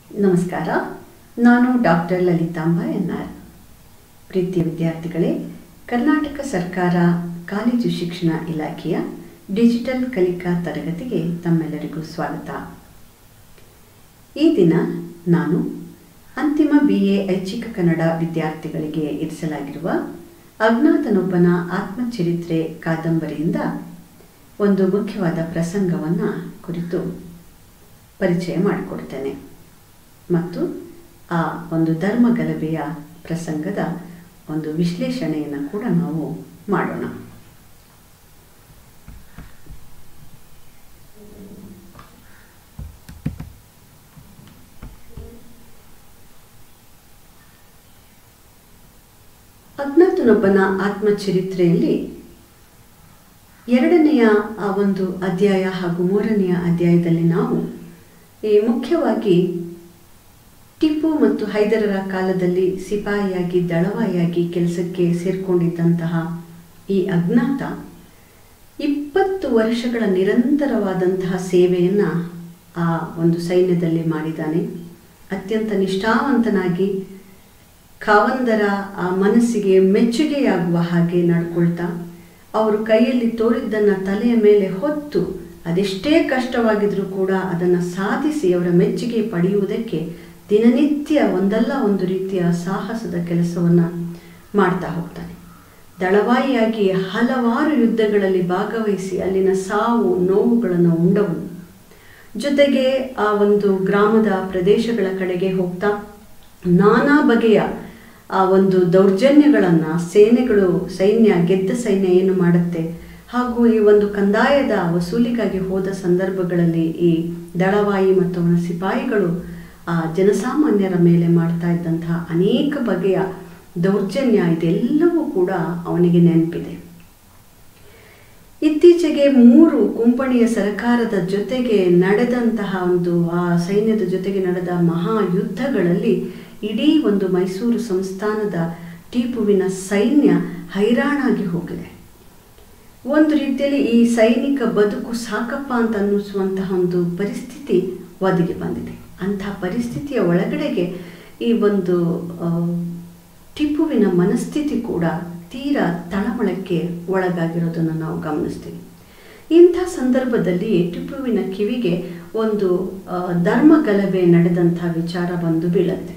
ನಮಸ್ಕಾರ. ನಾನು doctor Lalithamba N R. ಪ್ರೀತಿಯ ವಿದ್ಯಾರ್ಥಿಗಳೇ, ಕರ್ನಾಟಕ ಸರ್ಕಾರ ಕಾಲೇಜು ಶಿಕ್ಷಣ ಇಲಾಖೆಯ ಡಿಜಿಟಲ್ ಕಲಿಕಾ ತರಗತಿಗೆ ತಮ್ಮೆಲ್ಲರಿಗೂ ಸ್ವಾಗತ. ಈ ದಿನ ನಾನು ಅಂತಿಮ BA ಐಚ್ಛಿಕ ಕನ್ನಡ ವಿದ್ಯಾರ್ಥಿಗಳಿಗೆ ಇರಿಸಲಾಗಿರುವ ಅಜ್ಞಾತನೊಬ್ಬನ ಆತ್ಮಚರಿತ್ರೆ ಕಾದಂಬರಿಯಿಂದ ಒಂದು ಮುಖ್ಯವಾದ ಪ್ರಸಂಗವನ್ನು ಕುರಿತು ಪರಿಚಯ ಮಾಡಿಕೊಡ್ತೇನೆ ಮತ್ತು ಆ ಒಂದು ಧರ್ಮಗಲಭೆಯ ಪ್ರಸಂಗದ ಒಂದು ವಿಶ್ಲೇಷಣೆಯನ್ನು ಕೂಡ ನಾವು ಮಾಡೋಣ. ಅಜ್ಞಾತನೊಬ್ಬನ ಆತ್ಮಚರಿತ್ರೆಯಲ್ಲಿ ಎರಡನೆಯ ಆ ಒಂದು ಅಧ್ಯಾಯ ಹಾಗೂ ಮೂರನೆಯ ಅಧ್ಯಾಯದಲ್ಲಿ ನಾವು ಮುಖ್ಯವಾಗಿ ಟಿಪ್ಪು ಮತ್ತು ಹೈದರರ ಕಾಲದಲ್ಲಿ ಸಿಪಾಯಿಯಾಗಿ ದಳವಾಯಿಯಾಗಿ ಕೆಲಸಕ್ಕೆ ಸೇರಿಕೊಂಡಿದ್ದಂತಹ ಈ ಅಜ್ಞಾತ 20 ವರ್ಷಗಳ ನಿರಂತರವಾದಂತಹ ಸೇವೆಯನ್ನು ಆ ಒಂದು ಸೈನ್ಯದಲ್ಲಿ ಮಾಡಿದ್ದಾನೆ. ಅತ್ಯಂತ ನಿಷ್ಠಾವಂತನಾಗಿ ಖಾವಂದರ ಆ ಮನಸ್ಸಿಗೆ ಮೆಚ್ಚುಗೆಯಾಗುವ ಹಾಗೆ ನಡ್ಕೊಳ್ತಾ ಅವರು ಕೈಯಲ್ಲಿ ತೋರಿದ್ದನ್ನು ತಲೆಯ ಮೇಲೆ ಹೊತ್ತು ಅದೆಷ್ಟೇ ಕಷ್ಟವಾಗಿದ್ರೂ ಕೂಡ ಅದನ್ನು ಸಾಧಿಸಿ ಅವರ ಮೆಚ್ಚುಗೆ ಪಡೆಯುವುದಕ್ಕೆ ದಿನನಿತ್ಯ ಒಂದಲ್ಲ ಒಂದು ರೀತಿಯ ಸಾಹಸದ ಕೆಲಸವನ್ನು ಮಾಡ್ತಾ ಹೋಗ್ತಾನೆ. ದಳವಾಯಿಯಾಗಿ ಹಲವಾರು ಯುದ್ಧಗಳಲ್ಲಿ ಭಾಗವಹಿಸಿ ಅಲ್ಲಿನ ಸಾವು ನೋವುಗಳನ್ನು ಉಂಡವನು. ಜೊತೆಗೆ ಆ ಒಂದು ಗ್ರಾಮದ ಪ್ರದೇಶಗಳ ಕಡೆಗೆ ಹೋಗ್ತಾ ನಾನಾ ಬಗೆಯ ಆ ಒಂದು ದೌರ್ಜನ್ಯಗಳನ್ನು ಸೈನ್ಯ ಗೆದ್ದ ಸೈನ್ಯ ಏನು ಮಾಡುತ್ತೆ ಹಾಗೂ ಈ ಒಂದು ಕಂದಾಯದ ವಸೂಲಿಗಾಗಿ ಹೋದ ಸಂದರ್ಭಗಳಲ್ಲಿ ಈ ದಳವಾಯಿ ಮತ್ತು ಅವನ ಸಿಪಾಯಿಗಳು ಆ ಜನಸಾಮಾನ್ಯರ ಮೇಲೆ ಮಾಡ್ತಾ ಇದ್ದಂತಹ ಅನೇಕ ಬಗೆಯ ದೌರ್ಜನ್ಯ ಇದೆಲ್ಲವೂ ಕೂಡ ಅವನಿಗೆ ನೆನಪಿದೆ. ಇತ್ತೀಚೆಗೆ 3 ಕುಂಪಣಿಯ ಸರಕಾರದ ಜೊತೆಗೆ ನಡೆದಂತಹ ಒಂದು ಆ ಸೈನ್ಯದ ಜೊತೆಗೆ ನಡೆದ ಮಹಾಯುದ್ಧಗಳಲ್ಲಿ ಇಡೀ ಒಂದು ಮೈಸೂರು ಸಂಸ್ಥಾನದ ಟಿಪ್ಪುವಿನ ಸೈನ್ಯ ಹೈರಾಣಾಗಿ ಹೋಗಿದೆ. ಒಂದು ರೀತಿಯಲ್ಲಿ ಈ ಸೈನಿಕ ಬದುಕು ಸಾಕಪ್ಪ ಅಂತ ಅನ್ನಿಸುವಂತಹ ಒಂದು ಪರಿಸ್ಥಿತಿ ಒದಗಿ ಬಂದಿದೆ. ಅಂಥ ಪರಿಸ್ಥಿತಿಯ ಒಳಗಡೆಗೆ ಈ ಒಂದು ಟಿಪ್ಪುವಿನ ಮನಸ್ಥಿತಿ ಕೂಡ ತೀರಾ ತಳಮಳಕ್ಕೆ ಒಳಗಾಗಿರೋದನ್ನು ನಾವು ಗಮನಿಸ್ತೀವಿ. ಇಂಥ ಸಂದರ್ಭದಲ್ಲಿ ಟಿಪ್ಪುವಿನ ಕಿವಿಗೆ ಒಂದು ಧರ್ಮಗಲಭೆ ನಡೆದಂಥ ವಿಚಾರ ಬಂದು ಬೀಳುತ್ತೆ.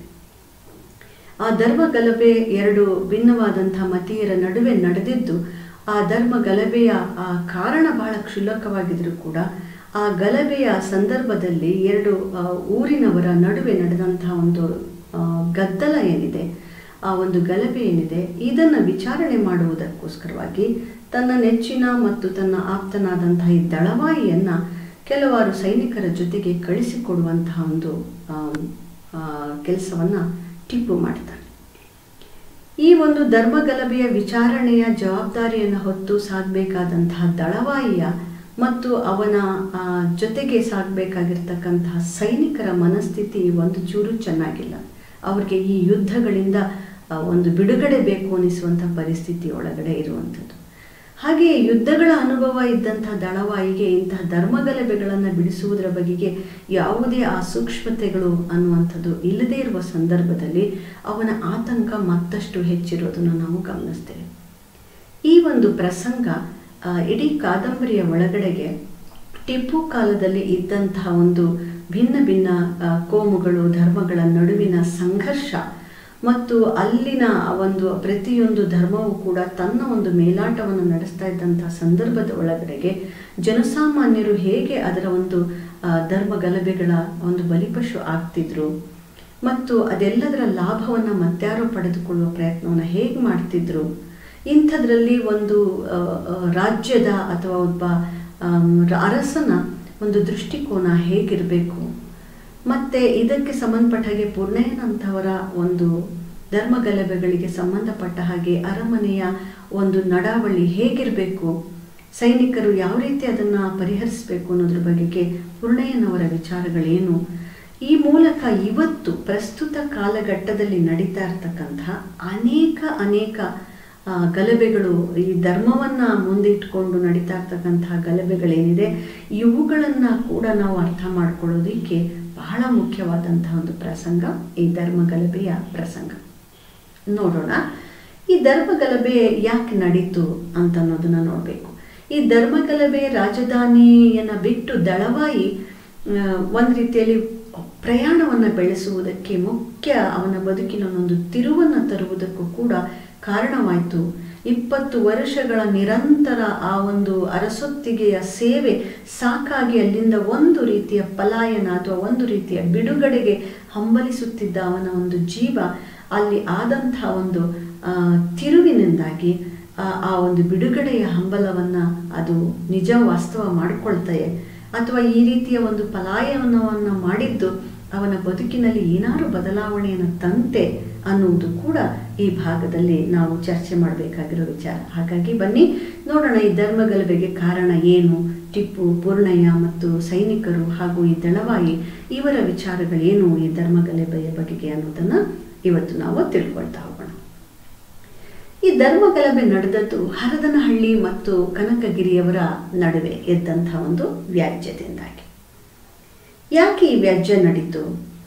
ಆ ಧರ್ಮಗಲಭೆ 2 ಭಿನ್ನವಾದಂಥ ಮತೀಯರ ನಡುವೆ ನಡೆದಿದ್ದು, ಆ ಧರ್ಮಗಲಭೆಯ ಆ ಕಾರಣ ಬಹಳ ಕ್ಷುಲ್ಲಕವಾಗಿದ್ರೂ ಕೂಡ ಆ ಗಲಭೆಯ ಸಂದರ್ಭದಲ್ಲಿ 2 ಊರಿನವರ ನಡುವೆ ನಡೆದಂತಹ ಒಂದು ಗದ್ದಲ ಏನಿದೆ, ಆ ಒಂದು ಗಲಭೆ ಏನಿದೆ, ಇದನ್ನು ವಿಚಾರಣೆ ಮಾಡುವುದಕ್ಕೋಸ್ಕರವಾಗಿ ತನ್ನ ನೆಚ್ಚಿನ ಮತ್ತು ತನ್ನ ಆಪ್ತನಾದಂತಹ ಈ ದಳವಾಯಿಯನ್ನು ಕೆಲವಾರು ಸೈನಿಕರ ಜೊತೆಗೆ ಕಳಿಸಿಕೊಡುವಂತಹ ಒಂದು ಕೆಲಸವನ್ನು ಟಿಪ್ಪು ಮಾಡ್ತಾನೆ. ಈ ಒಂದು ಧರ್ಮಗಲಭೆಯ ವಿಚಾರಣೆಯ ಜವಾಬ್ದಾರಿಯನ್ನು ಹೊತ್ತು ಸಾಗಬೇಕಾದಂತಹ ದಳವಾಯಿಯ ಮತ್ತು ಅವನ ಜೊತೆಗೆ ಸಾಗಬೇಕಾಗಿರ್ತಕ್ಕಂತಹ ಸೈನಿಕರ ಮನಸ್ಥಿತಿ ಒಂದು ಚೂರು ಚೆನ್ನಾಗಿಲ್ಲ. ಅವ್ರಿಗೆ ಈ ಯುದ್ಧಗಳಿಂದ ಒಂದು ಬಿಡುಗಡೆ ಬೇಕು ಅನ್ನಿಸುವಂಥ ಪರಿಸ್ಥಿತಿ ಒಳಗಡೆ ಇರುವಂಥದ್ದು. ಹಾಗೆಯೇ ಯುದ್ಧಗಳ ಅನುಭವ ಇದ್ದಂತಹ ದಳವಾಯಿಗೆ ಇಂತಹ ಧರ್ಮಗಲಭೆಗಳನ್ನು ಬಿಡಿಸುವುದರ ಬಗೆಗೆ ಯಾವುದೇ ಆ ಸೂಕ್ಷ್ಮತೆಗಳು ಅನ್ನುವಂಥದ್ದು ಇಲ್ಲದೇ ಇರುವ ಸಂದರ್ಭದಲ್ಲಿ ಅವನ ಆತಂಕ ಮತ್ತಷ್ಟು ಹೆಚ್ಚಿರೋದನ್ನು ನಾವು ಗಮನಿಸ್ತೇವೆ. ಈ ಒಂದು ಪ್ರಸಂಗ ಇಡೀ ಕಾದಂಬರಿಯ ಒಳಗಡೆಗೆ ಟಿಪ್ಪು ಕಾಲದಲ್ಲಿ ಇದ್ದಂತಹ ಒಂದು ಭಿನ್ನ ಭಿನ್ನ ಕೋಮುಗಳು ಧರ್ಮಗಳ ನಡುವಿನ ಸಂಘರ್ಷ ಮತ್ತು ಅಲ್ಲಿನ ಒಂದು ಪ್ರತಿಯೊಂದು ಧರ್ಮವೂ ಕೂಡ ತನ್ನ ಒಂದು ಮೇಲಾಟವನ್ನು ನಡೆಸ್ತಾ ಇದ್ದಂತಹ ಸಂದರ್ಭದ ಒಳಗಡೆಗೆ ಜನಸಾಮಾನ್ಯರು ಹೇಗೆ ಅದರ ಒಂದು ಧರ್ಮಗಲಭೆಗಳ ಒಂದು ಬಲಿಪಶು ಆಗ್ತಿದ್ರು ಮತ್ತು ಅದೆಲ್ಲದರ ಲಾಭವನ್ನು ಮತ್ಯಾರೋ ಪಡೆದುಕೊಳ್ಳುವ ಪ್ರಯತ್ನವನ್ನು ಹೇಗೆ ಮಾಡ್ತಿದ್ರು, ಇಂಥದ್ರಲ್ಲಿ ಒಂದು ರಾಜ್ಯದ ಅಥವಾ ಒಬ್ಬ ಅರಸನ ಒಂದು ದೃಷ್ಟಿಕೋನ ಹೇಗಿರಬೇಕು, ಮತ್ತು ಇದಕ್ಕೆ ಸಂಬಂಧಪಟ್ಟ ಹಾಗೆ ಪೂರ್ಣಯ್ಯನಂಥವರ ಒಂದು ಧರ್ಮಗಲಭೆಗಳಿಗೆ ಸಂಬಂಧಪಟ್ಟ ಹಾಗೆ ಅರಮನೆಯ ಒಂದು ನಡಾವಳಿ ಹೇಗಿರಬೇಕು, ಸೈನಿಕರು ಯಾವ ರೀತಿ ಅದನ್ನು ಪರಿಹರಿಸಬೇಕು ಅನ್ನೋದ್ರ ಬಗೆಗೆ ಪೂರ್ಣಯ್ಯನವರ ವಿಚಾರಗಳೇನು, ಈ ಮೂಲಕ ಇವತ್ತು ಪ್ರಸ್ತುತ ಕಾಲಘಟ್ಟದಲ್ಲಿ ನಡೀತಾ ಇರ್ತಕ್ಕಂತಹ ಅನೇಕ ಗಲಭೆಗಳು, ಈ ಧರ್ಮವನ್ನು ಮುಂದಿಟ್ಕೊಂಡು ನಡೀತಾ ಇರ್ತಕ್ಕಂತಹ ಗಲಭೆಗಳೇನಿದೆ ಇವುಗಳನ್ನು ಕೂಡ ನಾವು ಅರ್ಥ ಮಾಡ್ಕೊಳ್ಳೋದಕ್ಕೆ ಬಹಳ ಮುಖ್ಯವಾದಂತಹ ಒಂದು ಪ್ರಸಂಗ ಈ ಧರ್ಮಗಲಭೆಯ ಪ್ರಸಂಗ. ನೋಡೋಣ, ಈ ಧರ್ಮಗಲಭೆ ಯಾಕೆ ನಡೀತು ಅಂತ ಅನ್ನೋದನ್ನು ನೋಡಬೇಕು. ಈ ಧರ್ಮಗಲಭೆ ರಾಜಧಾನಿಯನ್ನು ಬಿಟ್ಟು ದಳವಾಯಿ ಒಂದು ರೀತಿಯಲ್ಲಿ ಪ್ರಯಾಣವನ್ನು ಬೆಳೆಸುವುದಕ್ಕೆ, ಮುಖ್ಯ ಅವನ ಬದುಕಿನ ಒಂದು ತಿರುವನ್ನು ತರುವುದಕ್ಕೂ ಕೂಡ ಕಾರಣವಾಯಿತು. 20 ವರ್ಷಗಳ ನಿರಂತರ ಆ ಒಂದು ಅರಸೊತ್ತಿಗೆಯ ಸೇವೆ ಸಾಕಾಗಿ ಅಲ್ಲಿಂದ ಒಂದು ರೀತಿಯ ಪಲಾಯನ ಅಥವಾ ಒಂದು ರೀತಿಯ ಬಿಡುಗಡೆಗೆ ಹಂಬಲಿಸುತ್ತಿದ್ದ ಅವನ ಒಂದು ಜೀವ ಅಲ್ಲಿ ಆದಂಥ ಒಂದು ತಿರುವಿನಿಂದಾಗಿ ಆ ಒಂದು ಬಿಡುಗಡೆಯ ಹಂಬಲವನ್ನು ಅದು ನಿಜ ವಾಸ್ತವ ಮಾಡಿಕೊಳ್ತದೆ, ಅಥವಾ ಈ ರೀತಿಯ ಒಂದು ಪಲಾಯನವನ್ನು ಮಾಡಿದ್ದು ಅವನ ಬದುಕಿನಲ್ಲಿ ಏನಾರು ಬದಲಾವಣೆಯನ್ನು ತಂತೆ ಅನ್ನುವುದು ಕೂಡ ಈ ಭಾಗದಲ್ಲಿ ನಾವು ಚರ್ಚೆ ಮಾಡಬೇಕಾಗಿರೋ ವಿಚಾರ. ಹಾಗಾಗಿ ಬನ್ನಿ ನೋಡೋಣ, ಈ ಧರ್ಮಗಲಭೆಗೆ ಕಾರಣ ಏನು, ಟಿಪ್ಪು, ಪೂರ್ಣಯ್ಯ ಮತ್ತು ಸೈನಿಕರು ಹಾಗೂ ಈ ದಳವಾಯಿ ಇವರ ವಿಚಾರಗಳೇನು ಈ ಧರ್ಮಗಲಭೆಯ ಬಗೆಗೆ ಅನ್ನೋದನ್ನು ಇವತ್ತು ನಾವು ತಿಳ್ಕೊಳ್ತಾ ಹೋಗೋಣ. ಈ ಧರ್ಮಗಲಭೆ ನಡೆದದ್ದು ಹರದನಹಳ್ಳಿ ಮತ್ತು ಕನಕಗಿರಿಯವರ ನಡುವೆ ಎದ್ದಂಥ ಒಂದು ವ್ಯಾಜ್ಯದಿಂದಾಗಿ. ಯಾಕೆ ಈ ವ್ಯಾಜ್ಯ ನಡೀತು?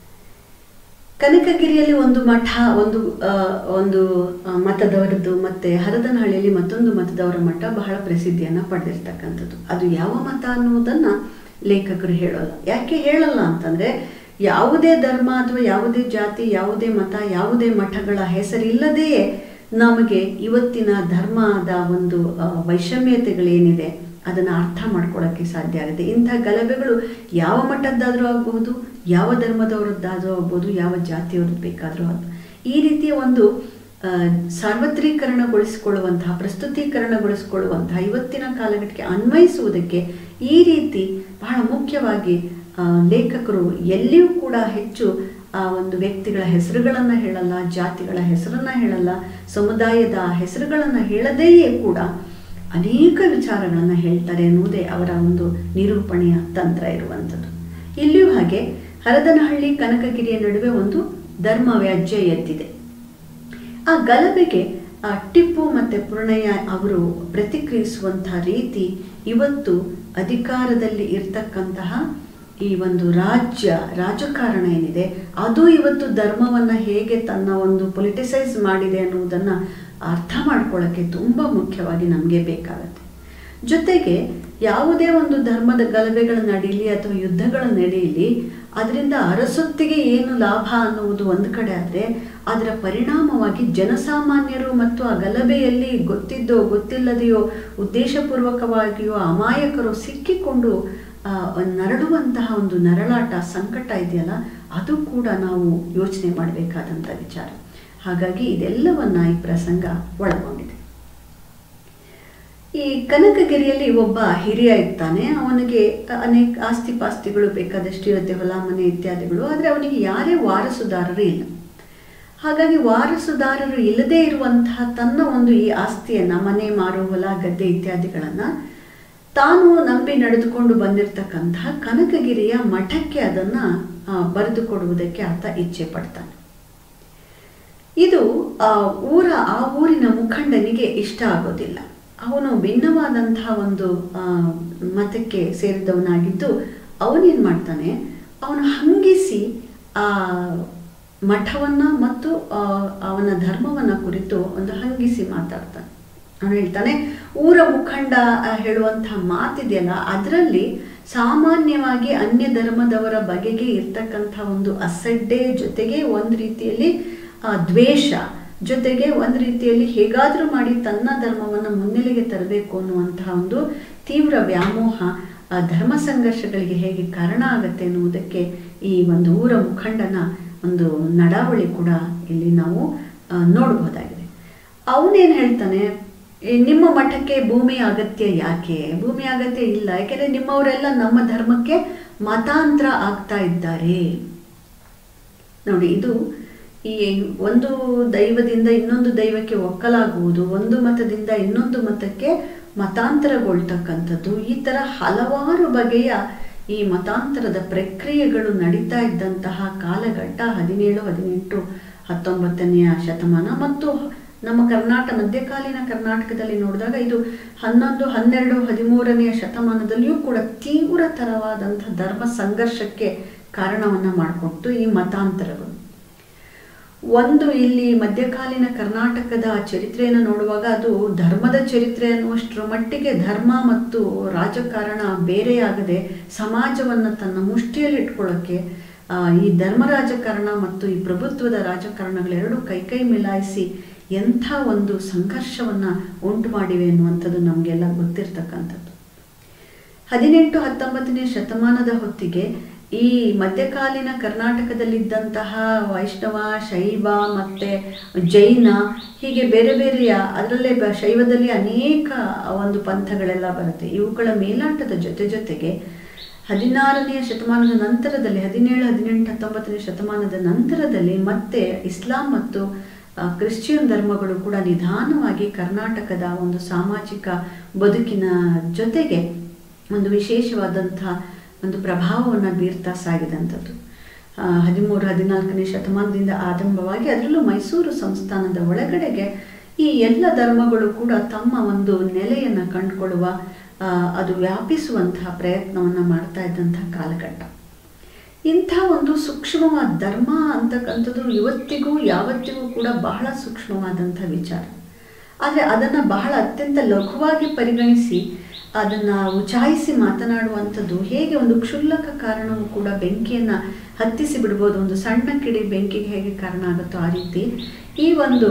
ಕನಕಗಿರಿಯಲ್ಲಿ ಒಂದು ಮಠ, ಒಂದು ಮತದವರದ್ದು, ಮತ್ತೆ ಹರದನಹಳ್ಳಿಯಲ್ಲಿ ಮತ್ತೊಂದು ಮತದವರ ಮಠ ಬಹಳ ಪ್ರಸಿದ್ಧಿಯನ್ನು ಪಡೆದಿರ್ತಕ್ಕಂಥದ್ದು. ಅದು ಯಾವ ಮತ ಅನ್ನುವುದನ್ನು ಲೇಖಕರು ಹೇಳೋಲ್ಲ. ಯಾಕೆ ಹೇಳಲ್ಲ ಅಂತಂದರೆ, ಯಾವುದೇ ಧರ್ಮ ಅಥವಾ ಯಾವುದೇ ಜಾತಿ, ಯಾವುದೇ ಮತ, ಯಾವುದೇ ಮಠಗಳ ಹೆಸರಿಲ್ಲದೆಯೇ ನಮಗೆ ಇವತ್ತಿನ ಧರ್ಮದ ಒಂದು ವೈಷಮ್ಯತೆಗಳೇನಿದೆ ಅದನ್ನು ಅರ್ಥ ಮಾಡ್ಕೊಳ್ಳೋಕ್ಕೆ ಸಾಧ್ಯ ಆಗುತ್ತೆ. ಇಂಥ ಗಲಭೆಗಳು ಯಾವ ಮಠದ್ದಾದರೂ ಆಗಬಹುದು, ಯಾವ ಧರ್ಮದವರದ್ದಾದರೂ ಆಗ್ಬೋದು, ಯಾವ ಜಾತಿಯವ್ರದ್ದು ಬೇಕಾದರೂ ಆಗ್ಬೋದು. ಈ ರೀತಿಯ ಒಂದು ಸಾರ್ವತ್ರೀಕರಣಗೊಳಿಸಿಕೊಳ್ಳುವಂತಹ, ಪ್ರಸ್ತುತೀಕರಣಗೊಳಿಸಿಕೊಳ್ಳುವಂತಹ ಇವತ್ತಿನ ಕಾಲಘಟ್ಟಕ್ಕೆ ಅನ್ವಯಿಸುವುದಕ್ಕೆ ಈ ರೀತಿ ಬಹಳ ಮುಖ್ಯವಾಗಿ ಲೇಖಕರು ಎಲ್ಲಿಯೂ ಕೂಡ ಹೆಚ್ಚು ಆ ಒಂದು ವ್ಯಕ್ತಿಗಳ ಹೆಸರುಗಳನ್ನು ಹೇಳಲ್ಲ, ಜಾತಿಗಳ ಹೆಸರನ್ನು ಹೇಳಲ್ಲ, ಸಮುದಾಯದ ಹೆಸರುಗಳನ್ನು ಹೇಳದೆಯೇ ಕೂಡ ಅನೇಕ ವಿಚಾರಗಳನ್ನು ಹೇಳ್ತಾರೆ ಎನ್ನುವುದೇ ಅವರ ಒಂದು ನಿರೂಪಣೆಯ ತಂತ್ರ ಇರುವಂಥದ್ದು. ಇಲ್ಲಿಯೂ ಹಾಗೆ ಹರದನಹಳ್ಳಿ ಕನಕಗಿರಿಯ ನಡುವೆ ಒಂದು ಧರ್ಮ ವ್ಯಾಜ್ಯ ಎದ್ದಿದೆ. ಆ ಗಲಭೆಗೆ ಟಿಪ್ಪು ಮತ್ತು ಪೂರ್ಣಯ್ಯ ಅವರು ಪ್ರತಿಕ್ರಿಯಿಸುವಂತಹ ರೀತಿ ಇವತ್ತು ಅಧಿಕಾರದಲ್ಲಿ ಇರ್ತಕ್ಕಂತಹ ಈ ಒಂದು ರಾಜಕಾರಣ ಏನಿದೆ ಅದು ಇವತ್ತು ಧರ್ಮವನ್ನು ಹೇಗೆ ತನ್ನ ಒಂದು ಪೊಲಿಟಿಸೈಸ್ ಮಾಡಿದೆ ಅನ್ನುವುದನ್ನು ಅರ್ಥ ಮಾಡ್ಕೊಳ್ಳೋಕ್ಕೆ ತುಂಬ ಮುಖ್ಯವಾಗಿ ನಮಗೆ ಬೇಕಾಗತ್ತೆ. ಜೊತೆಗೆ ಯಾವುದೇ ಒಂದು ಧರ್ಮದ ಗಲಭೆಗಳು ನಡೀಲಿ ಅಥವಾ ಯುದ್ಧಗಳು ನಡೆಯಲಿ, ಅದರಿಂದ ಅರಸೊತ್ತಿಗೆ ಏನು ಲಾಭ ಅನ್ನುವುದು ಒಂದು ಕಡೆ ಆದರೆ, ಅದರ ಪರಿಣಾಮವಾಗಿ ಜನಸಾಮಾನ್ಯರು ಮತ್ತು ಆ ಗಲಭೆಯಲ್ಲಿ ಗೊತ್ತಿದ್ದೋ ಗೊತ್ತಿಲ್ಲದೆಯೋ ಉದ್ದೇಶಪೂರ್ವಕವಾಗಿಯೋ ಅಮಾಯಕರು ಸಿಕ್ಕಿಕೊಂಡು ನರಳುವಂತಹ ಒಂದು ನರಳಾಟ, ಸಂಕಟ ಇದೆಯಲ್ಲ, ಅದು ಕೂಡ ನಾವು ಯೋಚನೆ ಮಾಡಬೇಕಾದಂಥ ವಿಚಾರ. ಹಾಗಾಗಿ ಇದೆಲ್ಲವನ್ನ ಈ ಪ್ರಸಂಗ ಒಳಗೊಂಡಿದೆ. ಈ ಕನಕಗಿರಿಯಲ್ಲಿ ಒಬ್ಬ ಹಿರಿಯ ಇರ್ತಾನೆ. ಅವನಿಗೆ ಅನೇಕ ಆಸ್ತಿ ಪಾಸ್ತಿಗಳು ಬೇಕಾದಷ್ಟು ಇರುತ್ತೆ, ಹೊಲ ಮನೆ ಇತ್ಯಾದಿಗಳು. ಆದರೆ ಅವನಿಗೆ ಯಾರೇ ವಾರಸುದಾರರು ಇಲ್ಲ. ಹಾಗಾಗಿ ವಾರಸುದಾರರು ಇಲ್ಲದೇ ಇರುವಂತಹ ತನ್ನ ಒಂದು ಈ ಆಸ್ತಿಯನ್ನು, ಮನೆ, ಮಾರು, ಹೊಲ, ಗದ್ದೆ ಇತ್ಯಾದಿಗಳನ್ನು ತಾನು ನಂಬಿ ನಡೆದುಕೊಂಡು ಬಂದಿರತಕ್ಕಂತಹ ಕನಕಗಿರಿಯ ಮಠಕ್ಕೆ ಅದನ್ನು ಬರೆದುಕೊಡುವುದಕ್ಕೆ ಆತ ಇಚ್ಛೆ ಪಡ್ತಾನೆ. ಇದು ಆ ಊರಿನ ಮುಖಂಡನಿಗೆ ಇಷ್ಟ ಆಗೋದಿಲ್ಲ. ಅವನು ಭಿನ್ನವಾದಂತಹ ಒಂದು ಮತಕ್ಕೆ ಸೇರಿದವನಾಗಿದ್ದು ಅವನೇನು ಮಾಡ್ತಾನೆ, ಅವನು ಹಂಗಿಸಿ ಆ ಮಠವನ್ನು ಮತ್ತು ಅವನ ಧರ್ಮವನ್ನು ಕುರಿತು ಒಂದು ಹಂಗಿಸಿ ಮಾತಾಡ್ತಾನೆ. ಅವನು ಹೇಳ್ತಾನೆ, ಊರ ಮುಖಂಡ ಹೇಳುವಂತಹ ಮಾತಿದೆಯಲ್ಲ, ಅದರಲ್ಲಿ ಸಾಮಾನ್ಯವಾಗಿ ಅನ್ಯ ಧರ್ಮದವರ ಬಗೆಗೆ ಇರ್ತಕ್ಕಂಥ ಒಂದು ಅಸಡ್ಡೆ, ಜೊತೆಗೆ ಒಂದು ರೀತಿಯಲ್ಲಿ ದ್ವೇಷ, ಜೊತೆಗೆ ಒಂದು ರೀತಿಯಲ್ಲಿ ಹೇಗಾದರೂ ಮಾಡಿ ತನ್ನ ಧರ್ಮವನ್ನು ಮುನ್ನೆಲೆಗೆ ತರಬೇಕು ಅನ್ನುವಂತಹ ಒಂದು ತೀವ್ರ ವ್ಯಾಮೋಹ ಧರ್ಮ ಸಂಘರ್ಷಗಳಿಗೆ ಹೇಗೆ ಕಾರಣ ಆಗುತ್ತೆ ಎನ್ನುವುದಕ್ಕೆ ಈ ಒಂದು ಊರ ಮುಖಂಡನ ಒಂದು ನಡಾವಳಿ ಕೂಡ ಇಲ್ಲಿ ನಾವು ನೋಡಬಹುದಾಗಿದೆ. ಅವನೇನು ಹೇಳ್ತಾನೆ, ನಿಮ್ಮ ಮಠಕ್ಕೆ ಭೂಮಿಯ ಅಗತ್ಯ ಯಾಕೆ? ಭೂಮಿಯ ಅಗತ್ಯ ಇಲ್ಲ, ಯಾಕೆಂದರೆ ನಿಮ್ಮವರೆಲ್ಲ ನಮ್ಮ ಧರ್ಮಕ್ಕೆ ಮತಾಂತರ ಆಗ್ತಾ ಇದ್ದಾರೆ. ನೋಡಿ, ಇದು ಈ ಒಂದು ದೈವದಿಂದ ಇನ್ನೊಂದು ದೈವಕ್ಕೆ ಒಕ್ಕಲಾಗುವುದು, ಒಂದು ಮತದಿಂದ ಇನ್ನೊಂದು ಮತಕ್ಕೆ ಮತಾಂತರಗೊಳ್ತಕ್ಕಂಥದ್ದು, ಈ ಥರ ಹಲವಾರು ಬಗೆಯ ಈ ಮತಾಂತರದ ಪ್ರಕ್ರಿಯೆಗಳು ನಡೀತಾ ಇದ್ದಂತಹ ಕಾಲಘಟ್ಟ 17, 18, 19ನೇ ಶತಮಾನ. ಮತ್ತು ನಮ್ಮ ಮಧ್ಯಕಾಲೀನ ಕರ್ನಾಟಕದಲ್ಲಿ ನೋಡಿದಾಗ ಇದು 11, 12, 13ನೇ ಶತಮಾನದಲ್ಲಿಯೂ ಕೂಡ ತೀವ್ರತರವಾದಂಥ ಧರ್ಮ ಸಂಘರ್ಷಕ್ಕೆ ಕಾರಣವನ್ನು ಮಾಡಿಕೊಟ್ಟು ಈ ಮತಾಂತರಗಳು. ಒಂದು ಇಲ್ಲಿ ಮಧ್ಯಕಾಲೀನ ಕರ್ನಾಟಕದ ಚರಿತ್ರೆಯನ್ನು ನೋಡುವಾಗ ಅದು ಧರ್ಮದ ಚರಿತ್ರೆ ಅನ್ನುವಷ್ಟರ ಮಟ್ಟಿಗೆ ಧರ್ಮ ಮತ್ತು ರಾಜಕಾರಣ ಬೇರೆಯಾಗದೆ ಸಮಾಜವನ್ನು ತನ್ನ ಮುಷ್ಟಿಯಲ್ಲಿ ಇಟ್ಕೊಳ್ಳೋಕ್ಕೆ ಈ ಧರ್ಮ ರಾಜಕಾರಣ ಮತ್ತು ಈ ಪ್ರಭುತ್ವದ ರಾಜಕಾರಣಗಳೆರಡೂ ಕೈ ಮಿಲಾಯಿಸಿ ಎಂಥ ಒಂದು ಸಂಘರ್ಷವನ್ನು ಉಂಟು ಮಾಡಿವೆ ಅನ್ನುವಂಥದ್ದು ನಮಗೆಲ್ಲ ಗೊತ್ತಿರ್ತಕ್ಕಂಥದ್ದು. 18-19ನೇ ಶತಮಾನದ ಹೊತ್ತಿಗೆ ಈ ಮಧ್ಯಕಾಲೀನ ಕರ್ನಾಟಕದಲ್ಲಿದ್ದಂತಹ ವೈಷ್ಣವ, ಶೈವ ಮತ್ತು ಜೈನ ಹೀಗೆ ಬೇರೆ ಬೇರೆಯ, ಅದರಲ್ಲೇ ಶೈವದಲ್ಲಿ ಅನೇಕ ಒಂದು ಪಂಥಗಳೆಲ್ಲ ಬರುತ್ತೆ. ಇವುಗಳ ಮೇಲಾಟದ ಜೊತೆಗೆ 16ನೇ ಶತಮಾನದ ನಂತರದಲ್ಲಿ 17, 18, 19ನೇ ಶತಮಾನದ ನಂತರದಲ್ಲಿ ಮತ್ತೆ ಇಸ್ಲಾಂ ಮತ್ತು ಕ್ರಿಶ್ಚಿಯನ್ ಧರ್ಮಗಳು ಕೂಡ ನಿಧಾನವಾಗಿ ಕರ್ನಾಟಕದ ಒಂದು ಸಾಮಾಜಿಕ ಬದುಕಿನ ಜೊತೆಗೆ ಒಂದು ವಿಶೇಷವಾದಂಥ ಒಂದು ಪ್ರಭಾವವನ್ನು ಬೀರ್ತಾ ಸಾಗಿದಂಥದ್ದು. 13-14ನೇ ಶತಮಾನದಿಂದ ಆರಂಭವಾಗಿ ಅದರಲ್ಲೂ ಮೈಸೂರು ಸಂಸ್ಥಾನದ ಒಳಗಡೆಗೆ ಈ ಎಲ್ಲ ಧರ್ಮಗಳು ಕೂಡ ತಮ್ಮ ಒಂದು ನೆಲೆಯನ್ನು ಕಂಡುಕೊಳ್ಳುವ, ಅದು ವ್ಯಾಪಿಸುವಂತಹ ಪ್ರಯತ್ನವನ್ನು ಮಾಡ್ತಾ ಇದ್ದಂತಹ ಕಾಲಘಟ್ಟ. ಇಂಥ ಒಂದು ಸೂಕ್ಷ್ಮವಾದ ಧರ್ಮ ಅಂತಕ್ಕಂಥದ್ದು ಇವತ್ತಿಗೂ ಯಾವತ್ತಿಗೂ ಕೂಡ ಬಹಳ ಸೂಕ್ಷ್ಮವಾದಂಥ ವಿಚಾರ. ಆದರೆ ಅದನ್ನು ಬಹಳ ಅತ್ಯಂತ ಲಘುವಾಗಿ ಪರಿಗಣಿಸಿ ಅದನ್ನು ಉಚಾಯಿಸಿ ಮಾತನಾಡುವಂಥದ್ದು, ಹೇಗೆ ಒಂದು ಕ್ಷುಲ್ಲಕ ಕಾರಣವೂ ಕೂಡ ಬೆಂಕಿಯನ್ನು ಹತ್ತಿಸಿ ಬಿಡ್ಬೋದು, ಒಂದು ಸಣ್ಣ ಕಿಡಿ ಬೆಂಕಿಗೆ ಹೇಗೆ ಕಾರಣ ಆಗುತ್ತೋ ಆ ರೀತಿ ಈ ಒಂದು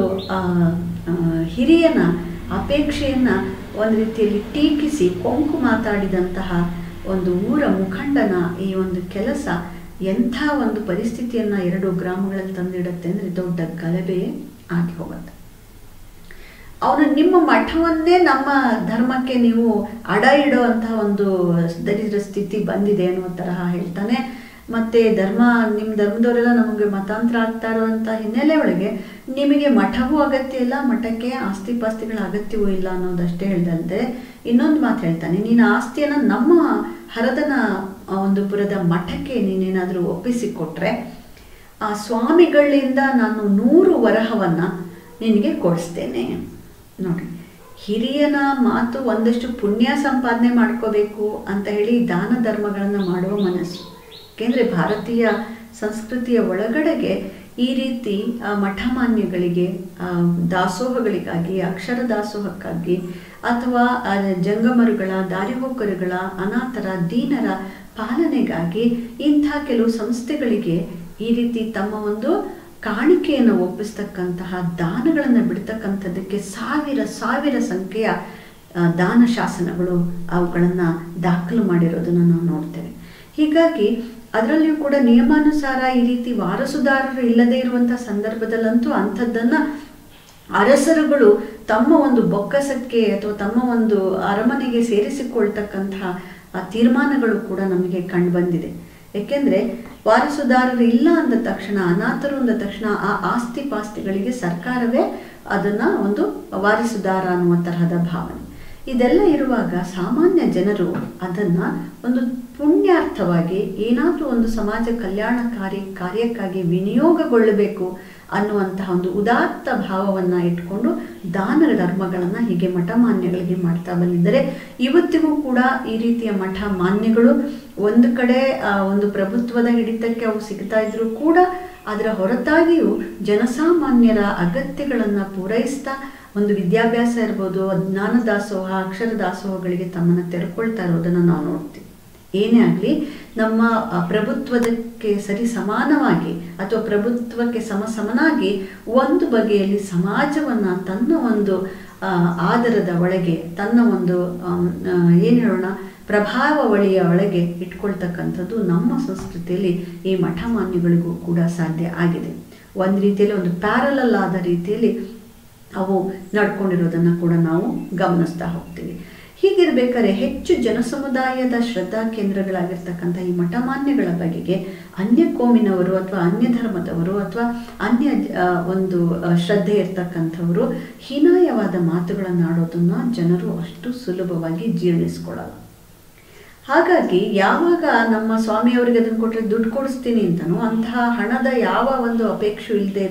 ಹಿರಿಯನ ಅಪೇಕ್ಷೆಯನ್ನು ಒಂದು ರೀತಿಯಲ್ಲಿ ಟೀಕಿಸಿ ಕೊಂಕು ಮಾತಾಡಿದಂತಹ ಒಂದು ಊರ ಮುಖಂಡನ ಈ ಒಂದು ಕೆಲಸ ಎಂಥ ಒಂದು ಪರಿಸ್ಥಿತಿಯನ್ನು 2 ಗ್ರಾಮಗಳಲ್ಲಿ ತಂದಿಡುತ್ತೆ ಅಂದರೆ ದೊಡ್ಡ ಗಲಭೆ ಆಗಿ ಹೋಗುತ್ತೆ. ಅವನು ನಿಮ್ಮ ಮಠವನ್ನೇ ನಮ್ಮ ಧರ್ಮಕ್ಕೆ ನೀವು ಅಡ ಇಡೋ ಅಂತಹ ಒಂದು ದರಿದ್ರ ಸ್ಥಿತಿ ಬಂದಿದೆ ಅನ್ನೋ ತರಹ ಹೇಳ್ತಾನೆ. ಮತ್ತು ನಿಮ್ಮ ಧರ್ಮದವರೆಲ್ಲ ನಮಗೆ ಮತಾಂತರ ಆಗ್ತಾ ಇರುವಂಥ ಹಿನ್ನೆಲೆ ಒಳಗೆ ನಿಮಗೆ ಮಠವೂ ಅಗತ್ಯ ಇಲ್ಲ, ಮಠಕ್ಕೆ ಆಸ್ತಿ ಪಾಸ್ತಿಗಳ ಅಗತ್ಯವೂ ಇಲ್ಲ ಅನ್ನೋದಷ್ಟೇ ಹೇಳ್ದಲ್ದೆ ಇನ್ನೊಂದು ಮಾತು ಹೇಳ್ತಾನೆ, ನೀನು ಆಸ್ತಿಯನ್ನು ನಮ್ಮ ಹರದನ ಒಂದು ಪುರದ ಮಠಕ್ಕೆ ನೀನೇನಾದರೂ ಒಪ್ಪಿಸಿಕೊಟ್ರೆ ಆ ಸ್ವಾಮಿಗಳಿಂದ ನಾನು 100 ವರಹವನ್ನು ನಿನಗೆ ಕೊಡಿಸ್ತೇನೆ. ನೋಡಿ, ಹಿರಿಯನ ಮಾತು ಒಂದಷ್ಟು ಪುಣ್ಯ ಸಂಪಾದನೆ ಮಾಡ್ಕೋಬೇಕು ಅಂತ ಹೇಳಿ ದಾನ ಧರ್ಮಗಳನ್ನು ಮಾಡುವ ಮನಸ್ಸು. ಏಕೆಂದರೆ ಭಾರತೀಯ ಸಂಸ್ಕೃತಿಯ ಒಳಗಡೆಗೆ ಈ ರೀತಿ ಮಠಮಾನ್ಯಗಳಿಗೆ ದಾಸೋಹಗಳಿಗಾಗಿ, ಅಕ್ಷರ ದಾಸೋಹಕ್ಕಾಗಿ ಅಥವಾ ಜಂಗಮರುಗಳ, ದಾರಿಹೋಕರುಗಳ, ಅನಾಥರ, ದೀನರ ಪಾಲನೆಗಾಗಿ ಇಂಥ ಕೆಲವು ಸಂಸ್ಥೆಗಳಿಗೆ ಈ ರೀತಿ ತಮ್ಮ ಒಂದು ಕಾಣಿಕೆಯನ್ನು ಒಪ್ಪಿಸ್ತಕ್ಕಂತಹ ದಾನಗಳನ್ನು ಬಿಡ್ತಕ್ಕಂಥದ್ದಕ್ಕೆ ಸಾವಿರ ಸಂಖ್ಯೆಯ ದಾನ ಶಾಸನಗಳು ಅವುಗಳನ್ನು ದಾಖಲು ಮಾಡಿರೋದನ್ನು ನಾವು ನೋಡ್ತೇವೆ. ಹೀಗಾಗಿ ಅದರಲ್ಲಿಯೂ ಕೂಡ ನಿಯಮಾನುಸಾರ ಈ ರೀತಿ ವಾರಸುದಾರರು ಇಲ್ಲದೇ ಇರುವಂಥ ಸಂದರ್ಭದಲ್ಲಂತೂ ಅಂಥದ್ದನ್ನು ಅರಸರುಗಳು ತಮ್ಮ ಒಂದು ಬೊಕ್ಕಸಕ್ಕೆ ಅಥವಾ ತಮ್ಮ ಒಂದು ಅರಮನೆಗೆ ಸೇರಿಸಿಕೊಳ್ತಕ್ಕಂತಹ ತೀರ್ಮಾನಗಳು ಕೂಡ ನಮಗೆ ಕಂಡುಬಂದಿದೆ. ಏಕೆಂದರೆ ವಾರಸುದಾರರು ಇಲ್ಲ ಅಂದ ತಕ್ಷಣ, ಅನಾಥರು ಅಂದ ತಕ್ಷಣ ಆ ಆಸ್ತಿ ಪಾಸ್ತಿಗಳಿಗೆ ಸರ್ಕಾರವೇ ಅದನ್ನು ಒಂದು ವಾರಸುದಾರ ಅನ್ನುವ ತರಹದ ಭಾವನೆ. ಇದೆಲ್ಲ ಇರುವಾಗ ಸಾಮಾನ್ಯ ಜನರು ಅದನ್ನು ಒಂದು ಪುಣ್ಯಾರ್ಥವಾಗಿ ಏನಾದರೂ ಒಂದು ಸಮಾಜ ಕಲ್ಯಾಣಕಾರಿ ಕಾರ್ಯಕ್ಕಾಗಿ ವಿನಿಯೋಗಗೊಳ್ಳಬೇಕು ಅನ್ನುವಂತಹ ಒಂದು ಉದಾತ್ತ ಭಾವವನ್ನು ಇಟ್ಕೊಂಡು ದಾನ ಧರ್ಮಗಳನ್ನು ಹೀಗೆ ಮಠ ಮಾನ್ಯಗಳಿಗೆ ಮಾಡ್ತಾ ಬಂದಿದ್ದರೆ ಇವತ್ತಿಗೂ ಕೂಡ ಈ ರೀತಿಯ ಮಠ ಮಾನ್ಯಗಳು ಒಂದು ಕಡೆ ಒಂದು ಪ್ರಭುತ್ವದ ಹಿಡಿತಕ್ಕೆ ಅವು ಸಿಗ್ತಾ ಇದ್ರೂ ಕೂಡ ಅದರ ಹೊರತಾಗಿಯೂ ಜನಸಾಮಾನ್ಯರ ಅಗತ್ಯಗಳನ್ನು ಪೂರೈಸ್ತಾ ಒಂದು ವಿದ್ಯಾಭ್ಯಾಸ ಇರ್ಬೋದು, ಜ್ಞಾನ ದಾಸೋಹ, ಅಕ್ಷರ ದಾಸೋಹಗಳಿಗೆ ತಮ್ಮನ್ನು ತೆರೆಕೊಳ್ತಾ ಇರೋದನ್ನು ನಾವು ನೋಡ್ತೀವಿ. ಏನೇ ಆಗಲಿ ನಮ್ಮ ಪ್ರಭುತ್ವದಕ್ಕೆ ಸರಿ ಸಮಾನವಾಗಿ ಅಥವಾ ಪ್ರಭುತ್ವಕ್ಕೆ ಸಮನಾಗಿ ಒಂದು ಬಗೆಯಲ್ಲಿ ಸಮಾಜವನ್ನು ತನ್ನ ಒಂದು ಆದರದ ಒಳಗೆ, ತನ್ನ ಒಂದು ಏನು ಹೇಳೋಣ ಪ್ರಭಾವವಳಿಯ ಒಳಗೆ ಇಟ್ಕೊಳ್ತಕ್ಕಂಥದ್ದು ನಮ್ಮ ಸಂಸ್ಕೃತಿಯಲ್ಲಿ ಈ ಮಠ ಮಾನ್ಯಗಳಿಗೂ ಕೂಡ ಸಾಧ್ಯ ಆಗಿದೆ. ಒಂದು ರೀತಿಯಲ್ಲಿ ಒಂದು ಪ್ಯಾರಲಲ್ ಆದ ರೀತಿಯಲ್ಲಿ ಅವು ನಡ್ಕೊಂಡಿರೋದನ್ನು ಕೂಡ ನಾವು ಗಮನಿಸ್ತಾ ಹೋಗ್ತೀವಿ. ಹೀಗಿರ್ಬೇಕಾದ್ರೆ ಹೆಚ್ಚು ಜನಸಮುದಾಯದ ಶ್ರದ್ಧಾ ಕೇಂದ್ರಗಳಾಗಿರ್ತಕ್ಕಂಥ ಈ ಮಠಮಾನ್ಯಗಳ ಬಗೆಗೆ ಅನ್ಯ ಕೋಮಿನವರು ಅಥವಾ ಅನ್ಯ ಧರ್ಮದವರು ಅಥವಾ ಅನ್ಯ ಒಂದು ಶ್ರದ್ಧೆ ಇರ್ತಕ್ಕಂಥವರು ಹೀನಾಯವಾದ ಮಾತುಗಳನ್ನು ಆಡೋದನ್ನು ಜನರು ಅಷ್ಟು ಸುಲಭವಾಗಿ ಜೀರ್ಣಿಸ್ಕೊಳ್ಳಲ್ಲ. ಹಾಗಾಗಿ ಯಾವಾಗ ನಮ್ಮ ಸ್ವಾಮಿಯವರಿಗೆ ಅದನ್ನು ಕೊಟ್ಟರೆ ದುಡ್ಡು ಕೊಡಿಸ್ತೀನಿ ಅಂತನೋ ಅಂತಹ ಹಣದ ಯಾವ ಒಂದು ಅಪೇಕ್ಷೆ ಇಲ್ಲದೆ ಇದ್ದಂಥ ಈ ಹಿರಿಯ ಒಂದು ಮಾತನ್ನು ಕಡಾಖಂಡಿತವಾಗಿ ಹೇಳ್ತಾನೆ.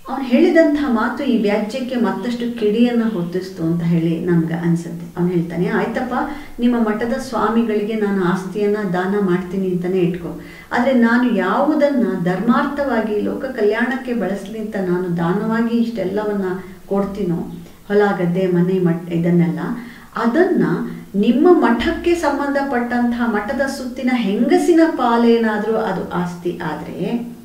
ಅವನು ಹೇಳಿದಂಥ ಮಾತು ಈ ವ್ಯಾಜ್ಯಕ್ಕೆ ಮತ್ತಷ್ಟು ಕಿಡಿಯನ್ನು ಹೊತ್ತಿಸ್ತು ಅಂತ ಹೇಳಿ ನಮ್ಗೆ ಅನಿಸುತ್ತೆ. ಅವನು ಹೇಳ್ತಾನೆ, ಆಯ್ತಪ್ಪ, ನಿಮ್ಮ ಮಠದ ಸ್ವಾಮಿಗಳಿಗೆ ನಾನು ಆಸ್ತಿಯನ್ನು ದಾನ ಮಾಡ್ತೀನಿ ಅಂತಲೇ ಇಟ್ಕೊ, ಆದರೆ ನಾನು ಯಾವುದನ್ನು ಧರ್ಮಾರ್ಥವಾಗಿ ಲೋಕ ಕಲ್ಯಾಣಕ್ಕೆ ಬಳಸಲಿ ಅಂತ ನಾನು ದಾನವಾಗಿ ಇಷ್ಟೆಲ್ಲವನ್ನು ಕೊಡ್ತೀನೋ, ಹೊಲ ಗದ್ದೆ ಮನೆ ಇದನ್ನೆಲ್ಲ, ಅದನ್ನು ನಿಮ್ಮ ಮಠಕ್ಕೆ ಸಂಬಂಧಪಟ್ಟಂತಹ ಮಠದ ಸುತ್ತಿನ ಹೆಂಗಸಿನ ಪಾಲೇನಾದರೂ ಅದು ಆಸ್ತಿ ಆದರೆ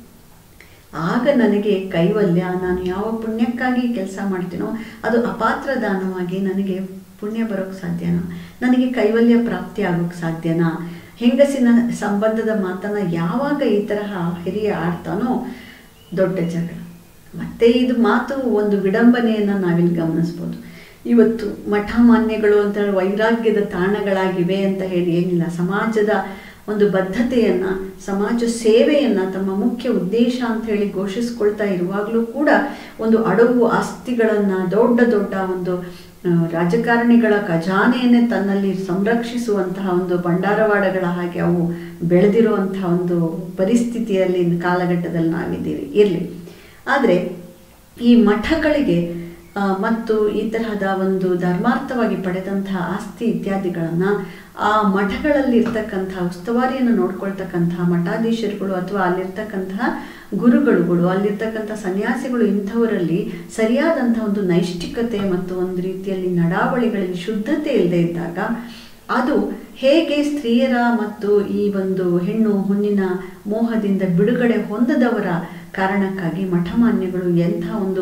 ಆಗ ನನಗೆ ಕೈವಲ್ಯ, ನಾನು ಯಾವ ಪುಣ್ಯಕ್ಕಾಗಿ ಕೆಲಸ ಮಾಡ್ತೀನೋ ಅದು ಅಪಾತ್ರ ದಾನವಾಗಿ ನನಗೆ ಪುಣ್ಯ ಬರೋಕ್ಕೆ ಸಾಧ್ಯನಾ, ನನಗೆ ಕೈವಲ್ಯ ಪ್ರಾಪ್ತಿ ಆಗೋಕ್ಕೆ ಸಾಧ್ಯನಾ? ಹೆಂಗಸಿನ ಸಂಬಂಧದ ಮಾತನ್ನು ಯಾವಾಗ ಈ ತರಹ ಹಿರಿಯ ಆಡ್ತಾನೋ ದೊಡ್ಡ ಜಗಳ. ಮತ್ತೆ ಇದು ಮಾತು ಒಂದು ವಿಡಂಬನೆಯನ್ನು ನಾವಿಲ್ಲಿ ಗಮನಿಸ್ಬೋದು. ಇವತ್ತು ಮಠ ಮಾನ್ಯಗಳು ಅಂತ ವೈರಾಗ್ಯದ ತಾಣಗಳಾಗಿವೆ ಅಂತ ಹೇಳಿ ಏನಿಲ್ಲ, ಸಮಾಜದ ಒಂದು ಬದ್ಧತೆಯನ್ನು, ಸಮಾಜ ಸೇವೆಯನ್ನು ತಮ್ಮ ಮುಖ್ಯ ಉದ್ದೇಶ ಅಂತ ಹೇಳಿ ಘೋಷಿಸ್ಕೊಳ್ತಾ ಇರುವಾಗಲೂ ಕೂಡ ಒಂದು ಅಡವು ಆಸ್ತಿಗಳನ್ನು, ದೊಡ್ಡ ದೊಡ್ಡ ಒಂದು ರಾಜಕಾರಣಿಗಳ ಖಜಾನೆಯನ್ನೇ ತನ್ನಲ್ಲಿ ಸಂರಕ್ಷಿಸುವಂತಹ ಒಂದು ಭಂಡಾರವಾಡಗಳ ಹಾಗೆ ಅವು ಬೆಳೆದಿರುವಂತಹ ಒಂದು ಪರಿಸ್ಥಿತಿಯಲ್ಲಿ ಕಾಲಘಟ್ಟದಲ್ಲಿ ನಾವಿದ್ದೀವಿ. ಇರಲಿ, ಆದರೆ ಈ ಮಠಗಳಿಗೆ ಮತ್ತು ಈ ತರಹದ ಒಂದು ಧರ್ಮಾರ್ಥವಾಗಿ ಪಡೆದಂತಹ ಆಸ್ತಿ ಇತ್ಯಾದಿಗಳನ್ನು ಆ ಮಠಗಳಲ್ಲಿರ್ತಕ್ಕಂತಹ ಉಸ್ತುವಾರಿಯನ್ನು ನೋಡ್ಕೊಳ್ತಕ್ಕಂತಹ ಮಠಾಧೀಶರುಗಳು ಅಥವಾ ಅಲ್ಲಿರ್ತಕ್ಕಂತಹ ಗುರುಗಳು, ಅಲ್ಲಿರ್ತಕ್ಕಂಥ ಸನ್ಯಾಸಿಗಳು, ಇಂಥವರಲ್ಲಿ ಸರಿಯಾದಂಥ ಒಂದು ನೈಷ್ಠಿಕತೆ ಮತ್ತು ಒಂದು ರೀತಿಯಲ್ಲಿ ನಡಾವಳಿಗಳಲ್ಲಿ ಶುದ್ಧತೆ ಇಲ್ಲದೆ ಇದ್ದಾಗ ಅದು ಹೇಗೆ ಸ್ತ್ರೀಯರ ಮತ್ತು ಈ ಒಂದು ಹೆಣ್ಣು ಹುಣ್ಣಿನ ಮೋಹದಿಂದ ಬಿಡುಗಡೆ ಹೊಂದದವರ ಕಾರಣಕ್ಕಾಗಿ ಮಠಮಾನ್ಯಗಳು ಎಂಥ ಒಂದು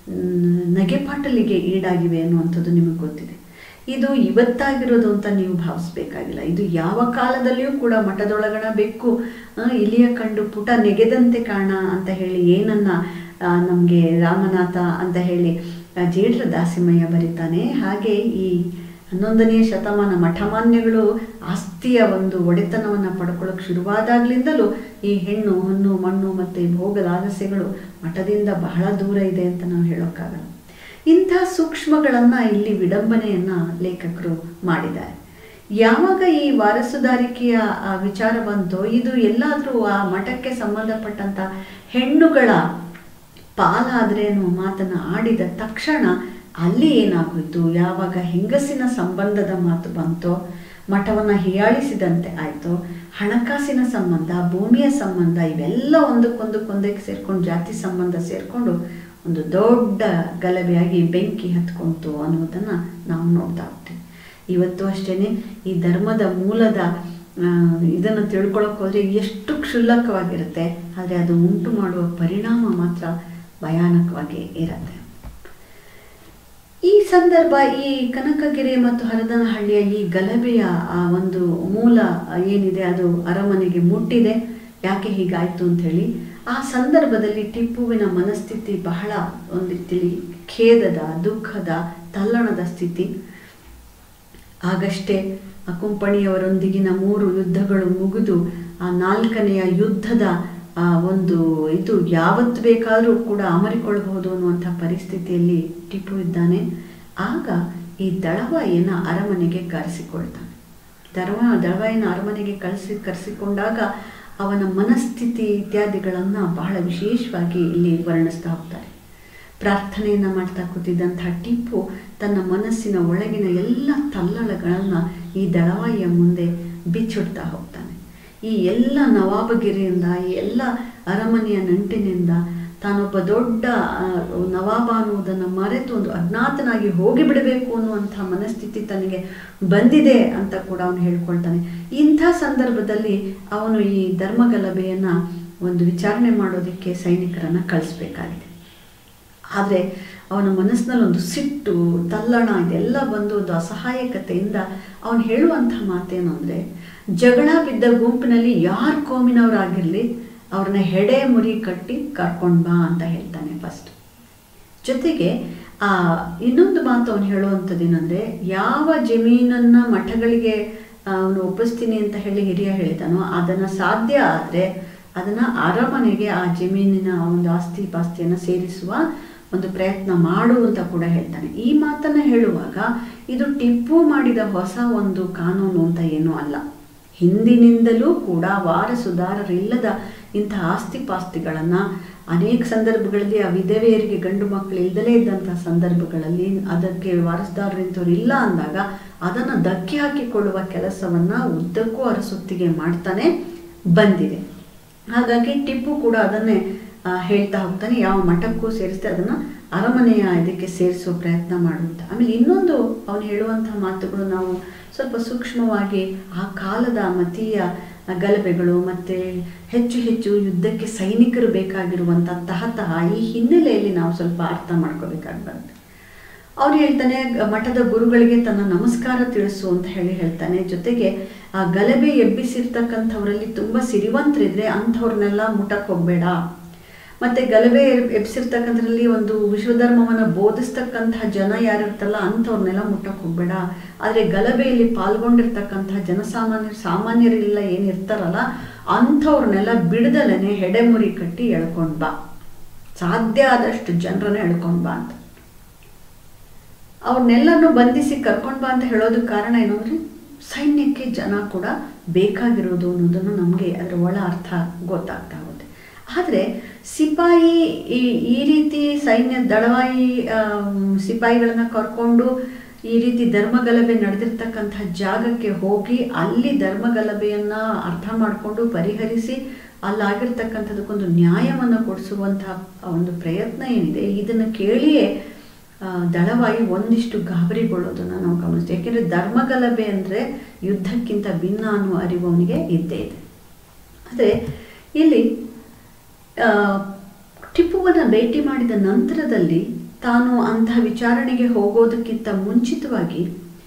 ನಗೆಪಾಟಲಿಗೆ ಈಡಾಗಿವೆ ಅನ್ನುವಂಥದ್ದು ನಿಮಗೆ ಗೊತ್ತಿದೆ. ಇದು ಇವತ್ತಾಗಿರೋದು ಅಂತ ನೀವು ಭಾವಿಸ್ಬೇಕಾಗಿಲ್ಲ. ಇದು ಯಾವ ಕಾಲದಲ್ಲಿಯೂ ಕೂಡ ಮಠದೊಳಗಣ ಬೆಕ್ಕು ಇಲಿಯ ಕಂಡು ಪುಟ ನೆಗೆದಂತೆ ಕಾಣ ಅಂತ ಹೇಳಿ ಏನನ್ನ ನಮಗೆ ರಾಮನಾಥ ಅಂತ ಹೇಳಿ ಜೇಡ್ರ ದಾಸಿಮಯ್ಯ ಬರೀತಾನೆ. ಹಾಗೆ ಈ 11ನೇ ಶತಮಾನ ಮಠಮಾನ್ಯಗಳು ಆಸ್ತಿಯ ಒಂದು ಒಡೆತನವನ್ನು ಪಡ್ಕೊಳ್ಳೋಕೆ ಶುರುವಾದಾಗ್ಲಿಂದಲೂ ಈ ಹೆಣ್ಣು ಹೊನ್ನು ಮಣ್ಣು ಮತ್ತು ಈ ಭೋಗದ ಆಲಸ್ಯಗಳು ಮಠದಿಂದ ಬಹಳ ದೂರ ಇದೆ ಅಂತ ನಾವು ಹೇಳೋಕ್ಕಾಗಲ್ಲ. ಇಂಥ ಸೂಕ್ಷ್ಮಗಳನ್ನು ಇಲ್ಲಿ ವಿಡಂಬನೆಯನ್ನು ಲೇಖಕರು ಮಾಡಿದ್ದಾರೆ. ಯಾವಾಗ ಈ ವಾರಸುದಾರಿಕೆಯ ವಿಚಾರ ಬಂತೋ, ಇದು ಎಲ್ಲಾದರೂ ಆ ಮಠಕ್ಕೆ ಸಂಬಂಧಪಟ್ಟಂಥ ಹೆಣ್ಣುಗಳ ಪಾಲಾದ್ರೇನು ಮಾತನ್ನು ಆಡಿದ ತಕ್ಷಣ ಅಲ್ಲಿ ಏನಾಗೋಯ್ತು, ಯಾವಾಗ ಹೆಂಗಸಿನ ಸಂಬಂಧದ ಮಾತು ಬಂತೋ ಮಠವನ್ನು ಹೀಯಾಳಿಸಿದಂತೆ ಆಯಿತು. ಹಣಕಾಸಿನ ಸಂಬಂಧ, ಭೂಮಿಯ ಸಂಬಂಧ ಇವೆಲ್ಲ ಒಂದಕ್ಕೊಂದಕ್ಕೆ ಸೇರ್ಕೊಂಡು, ಜಾತಿ ಸಂಬಂಧ ಸೇರಿಕೊಂಡು ಒಂದು ದೊಡ್ಡ ಗಲಭೆಯಾಗಿ ಬೆಂಕಿ ಹತ್ಕೊಂತು ಅನ್ನೋದನ್ನು ನಾವು ನೋಡ್ತಾ ಹೋಗ್ತೀವಿ. ಇವತ್ತು ಅಷ್ಟೇ ಈ ಧರ್ಮದ ಮೂಲದ ಇದನ್ನು ತಿಳ್ಕೊಳ್ಳೋಕೆ ಹೋದರೆ ಎಷ್ಟು ಕ್ಷುಲ್ಲಕವಾಗಿರುತ್ತೆ, ಆದರೆ ಅದು ಉಂಟು ಮಾಡುವ ಪರಿಣಾಮ ಮಾತ್ರ ಭಯಾನಕವಾಗಿ ಇರುತ್ತೆ. ಈ ಸಂದರ್ಭ, ಈ ಕನಕಗಿರಿ ಮತ್ತು ಹರದನಹಳ್ಳಿಯ ಈ ಗಲಭೆಯ ಒಂದು ಮೂಲ ಏನಿದೆ ಅದು ಅರಮನೆಗೆ ಮುಟ್ಟಿದೆ. ಯಾಕೆ ಹೀಗಾಯಿತು ಅಂಥೇಳಿ ಆ ಸಂದರ್ಭದಲ್ಲಿ ಟಿಪ್ಪುವಿನ ಮನಸ್ಥಿತಿ ಬಹಳ ಒಂದು ರೀತಿಯಲ್ಲಿ ಖೇದದ, ದುಃಖದ, ತಲ್ಲಣದ ಸ್ಥಿತಿ. ಆಗಷ್ಟೇ ಕುಂಪಣಿಯವರೊಂದಿಗಿನ 3 ಯುದ್ಧಗಳು ಮುಗಿದು ಆ 4ನೆಯ ಯುದ್ಧದ ಒಂದು ಇದು ಯಾವತ್ತು ಬೇಕಾದರೂ ಕೂಡ ಅಮರಿಕೊಳ್ಳಬಹುದು ಅನ್ನುವಂಥ ಪರಿಸ್ಥಿತಿಯಲ್ಲಿ ಟಿಪ್ಪು ಇದ್ದಾನೆ. ಆಗ ಈ ದಳವಾಯಿಯನ್ನು ಅರಮನೆಗೆ ಕರೆಸಿಕೊಳ್ತಾನೆ. ದಳವಾಯಿನ ಅರಮನೆಗೆ ಕರೆಸಿಕೊಂಡಾಗ ಅವನ ಮನಸ್ಥಿತಿ ಇತ್ಯಾದಿಗಳನ್ನು ಬಹಳ ವಿಶೇಷವಾಗಿ ಇಲ್ಲಿ ವರ್ಣಿಸ್ತಾ ಹೋಗ್ತಾರೆ. ಪ್ರಾರ್ಥನೆಯನ್ನು ಮಾಡ್ತಾ ಕೂತಿದ್ದಂಥ ಟಿಪ್ಪು ತನ್ನ ಮನಸ್ಸಿನ ಒಳಗಿನ ಎಲ್ಲ ತಲ್ಲಣಗಳನ್ನು ಈ ದಳವಾಯಿಯ ಮುಂದೆ ಬಿಚ್ಚಿಡ್ತಾ ಹೋಗ್ತಾನೆ. ಈ ಎಲ್ಲ ನವಾಬಗಿರಿಯಿಂದ, ಈ ಎಲ್ಲ ಅರಮನೆಯ ನಂಟಿನಿಂದ ತಾನೊಬ್ಬ ದೊಡ್ಡ ನವಾಬ ಅನ್ನುವುದನ್ನು ಮರೆತು ಒಂದು ಅಜ್ಞಾತನಾಗಿ ಹೋಗಿಬಿಡಬೇಕು ಅನ್ನುವಂಥ ಮನಸ್ಥಿತಿ ತನಗೆ ಬಂದಿದೆ ಅಂತ ಕೂಡ ಅವನು ಹೇಳ್ಕೊಳ್ತಾನೆ. ಇಂಥ ಸಂದರ್ಭದಲ್ಲಿ ಅವನು ಈ ಧರ್ಮಗಲಭೆಯನ್ನು ಒಂದು ವಿಚಾರಣೆ ಮಾಡೋದಕ್ಕೆ ಸೈನಿಕರನ್ನು ಕಳಿಸ್ಬೇಕಾಗಿದೆ. ಆದರೆ ಅವನ ಮನಸ್ಸಿನಲ್ಲಿ ಒಂದು ಸಿಟ್ಟು, ತಲ್ಲಣ ಇದೆಲ್ಲ ಬಂದು ಒಂದು ಅಸಹಾಯಕತೆಯಿಂದ ಅವನು ಹೇಳುವಂಥ ಮಾತೇನು ಅಂದರೆ, ಜಗಳ ಬಿದ್ದ ಗುಂಪಿನಲ್ಲಿ ಯಾರು ಕೋಮಿನವರಾಗಿರಲಿ ಅವ್ರನ್ನ ಹೆಡೆ ಮುರಿ ಕಟ್ಟಿ ಕರ್ಕೊಂಡು ಬಾ ಅಂತ ಹೇಳ್ತಾನೆ ಫಸ್ಟ್. ಜೊತೆಗೆ ಇನ್ನೊಂದು ಮಾತು ಅವನು ಹೇಳುವಂಥದ್ದು ಏನಂದರೆ, ಯಾವ ಜಮೀನನ್ನು ಮಠಗಳಿಗೆ ಅವನು ಒಪ್ಪಿಸ್ತೀನಿ ಅಂತ ಹೇಳಿ ಹಿರಿಯ ಹೇಳಿದಾನೋ ಅದನ್ನು ಸಾಧ್ಯ ಆದರೆ ಅದನ್ನು ಅರಮನೆಗೆ ಆ ಜಮೀನಿನ ಒಂದು ಆಸ್ತಿ ಪಾಸ್ತಿಯನ್ನು ಸೇರಿಸುವ ಒಂದು ಪ್ರಯತ್ನ ಮಾಡು ಅಂತ ಕೂಡ ಹೇಳ್ತಾನೆ. ಈ ಮಾತನ್ನು ಹೇಳುವಾಗ ಇದು ಟಿಪ್ಪು ಮಾಡಿದ ಹೊಸ ಒಂದು ಕಾನೂನು ಅಂತ ಏನೂ ಅಲ್ಲ. ಹಿಂದಿನಿಂದಲೂ ಕೂಡ ವಾರಸುದಾರರಿಲ್ಲದ ಇಂತಹ ಆಸ್ತಿ ಪಾಸ್ತಿಗಳನ್ನು ಅನೇಕ ಸಂದರ್ಭಗಳಲ್ಲಿ ಆ ವಿಧವೆಯರಿಗೆ ಗಂಡು ಮಕ್ಕಳು ಇಲ್ಲದಲೇ ಇದ್ದಂಥ ಸಂದರ್ಭಗಳಲ್ಲಿ ಅದಕ್ಕೆ ವಾರಸುದಾರರಿಂಥವ್ರು ಇಲ್ಲ ಅಂದಾಗ ಅದನ್ನು ಧಕ್ಕೆ ಹಾಕಿಕೊಳ್ಳುವ ಕೆಲಸವನ್ನು ಉದ್ದಕ್ಕೂ ಅರಸೊತ್ತಿಗೆ ಮಾಡ್ತಾನೆ ಬಂದಿದೆ. ಹಾಗಾಗಿ ಟಿಪ್ಪು ಕೂಡ ಅದನ್ನೇ ಹೇಳ್ತಾ ಹೋಗ್ತಾನೆ, ಯಾವ ಮಠಕ್ಕೂ ಸೇರಿಸ್ತೆ ಅದನ್ನು ಅರಮನೆಯ ಇದಕ್ಕೆ ಸೇರಿಸೋ ಪ್ರಯತ್ನ ಮಾಡುವಂಥ. ಆಮೇಲೆ ಇನ್ನೊಂದು ಅವನು ಹೇಳುವಂಥ ಮಾತುಗಳು ನಾವು ಸ್ವಲ್ಪ ಸೂಕ್ಷ್ಮವಾಗಿ ಆ ಕಾಲದ ಮತೀಯ ಗಲಭೆಗಳು ಮತ್ತು ಹೆಚ್ಚು ಹೆಚ್ಚು ಯುದ್ಧಕ್ಕೆ ಸೈನಿಕರು ಬೇಕಾಗಿರುವಂಥ ತಹತಹ ಈ ಹಿನ್ನೆಲೆಯಲ್ಲಿ ನಾವು ಸ್ವಲ್ಪ ಅರ್ಥ ಮಾಡ್ಕೋಬೇಕಾಗಿ ಬರುತ್ತೆ. ಅವ್ರು ಹೇಳ್ತಾನೆ, ಮಠದ ಗುರುಗಳಿಗೆ ತನ್ನ ನಮಸ್ಕಾರ ತಿಳಿಸು ಅಂತ ಹೇಳ್ತಾನೆ. ಜೊತೆಗೆ ಆ ಗಲಭೆ ಎಬ್ಬಿಸಿರ್ತಕ್ಕಂಥವರಲ್ಲಿ ತುಂಬ ಸಿರಿವಂತರಿದ್ರೆ ಅಂಥವ್ರನ್ನೆಲ್ಲ ಮುಟ್ಟಕ್ಕೆ ಹೋಗಬೇಡ. ಮತ್ತು ಗಲಭೆ ಎಬ್ಬಿಸಿರ್ತಕ್ಕಂಥದ್ರಲ್ಲಿ ಒಂದು ವಿಶ್ವಧರ್ಮವನ್ನು ಬೋಧಿಸ್ತಕ್ಕಂತಹ ಜನ ಯಾರಿರ್ತಲ್ಲ ಅಂಥವ್ರನ್ನೆಲ್ಲ ಮುಟ್ಟಕ್ಕೆ ಹೋಗಬೇಡ. ಆದರೆ ಗಲಭೆಯಲ್ಲಿ ಪಾಲ್ಗೊಂಡಿರ್ತಕ್ಕಂತಹ ಸಾಮಾನ್ಯರೆಲ್ಲ ಏನಿರ್ತಾರಲ್ಲ ಅಂಥವ್ರನ್ನೆಲ್ಲ ಬಿಡದಲೇ ಹೆಡೆಮುರಿ ಕಟ್ಟಿ ಎಳ್ಕೊಂಡು ಬಾ, ಸಾಧ್ಯ ಆದಷ್ಟು ಜನರನ್ನ ಎಳ್ಕೊಂಡು ಬಾ ಅಂತ. ಅವ್ರನ್ನೆಲ್ಲನೂ ಬಂಧಿಸಿ ಕರ್ಕೊಂಡು ಬಾ ಅಂತ ಹೇಳೋದಕ್ಕೆ ಕಾರಣ ಏನು ಅಂದರೆ ಸೈನ್ಯಕ್ಕೆ ಜನ ಕೂಡ ಬೇಕಾಗಿರೋದು ಅನ್ನೋದನ್ನು ನಮಗೆ ಅದರ ಒಳ ಅರ್ಥ ಗೊತ್ತಾಗ್ತಾ ಹೋಗುತ್ತೆ. ಆದರೆ ಸಿಪಾಯಿ ಈ ರೀತಿ ಸೈನ್ಯ ದಳವಾಯಿ ಸಿಪಾಯಿಗಳನ್ನ ಕರ್ಕೊಂಡು ಈ ರೀತಿ ಧರ್ಮಗಲಭೆ ನಡೆದಿರ್ತಕ್ಕಂಥ ಜಾಗಕ್ಕೆ ಹೋಗಿ ಅಲ್ಲಿ ಧರ್ಮಗಲಭೆಯನ್ನು ಅರ್ಥ ಮಾಡಿಕೊಂಡು ಪರಿಹರಿಸಿ ಅಲ್ಲಾಗಿರ್ತಕ್ಕಂಥದಕ್ಕೊಂದು ನ್ಯಾಯವನ್ನು ಕೊಡಿಸುವಂತಹ ಒಂದು ಪ್ರಯತ್ನ ಏನಿದೆ, ಇದನ್ನು ಕೇಳಿಯೇ ದಳವಾಯಿ ಒಂದಿಷ್ಟು ಗಾಬರಿಗೊಳ್ಳೋದನ್ನು ನಾವು ಗಮನಿಸ್ತೀವಿ. ಯಾಕೆಂದರೆ ಧರ್ಮಗಲಭೆ ಅಂದರೆ ಯುದ್ಧಕ್ಕಿಂತ ಭಿನ್ನ ಅನ್ನುವ ಅರಿವು ಅವನಿಗೆ ಇದ್ದೇ ಇದೆ. ಆದರೆ ಇಲ್ಲಿ ಟಿಪ್ಪುವನ್ನು ಭೇಟಿ ಮಾಡಿದ ನಂತರದಲ್ಲಿ ತಾನು ಅಂತಹ ವಿಚಾರಣೆಗೆ ಹೋಗೋದಕ್ಕಿಂತ ಮುಂಚಿತವಾಗಿ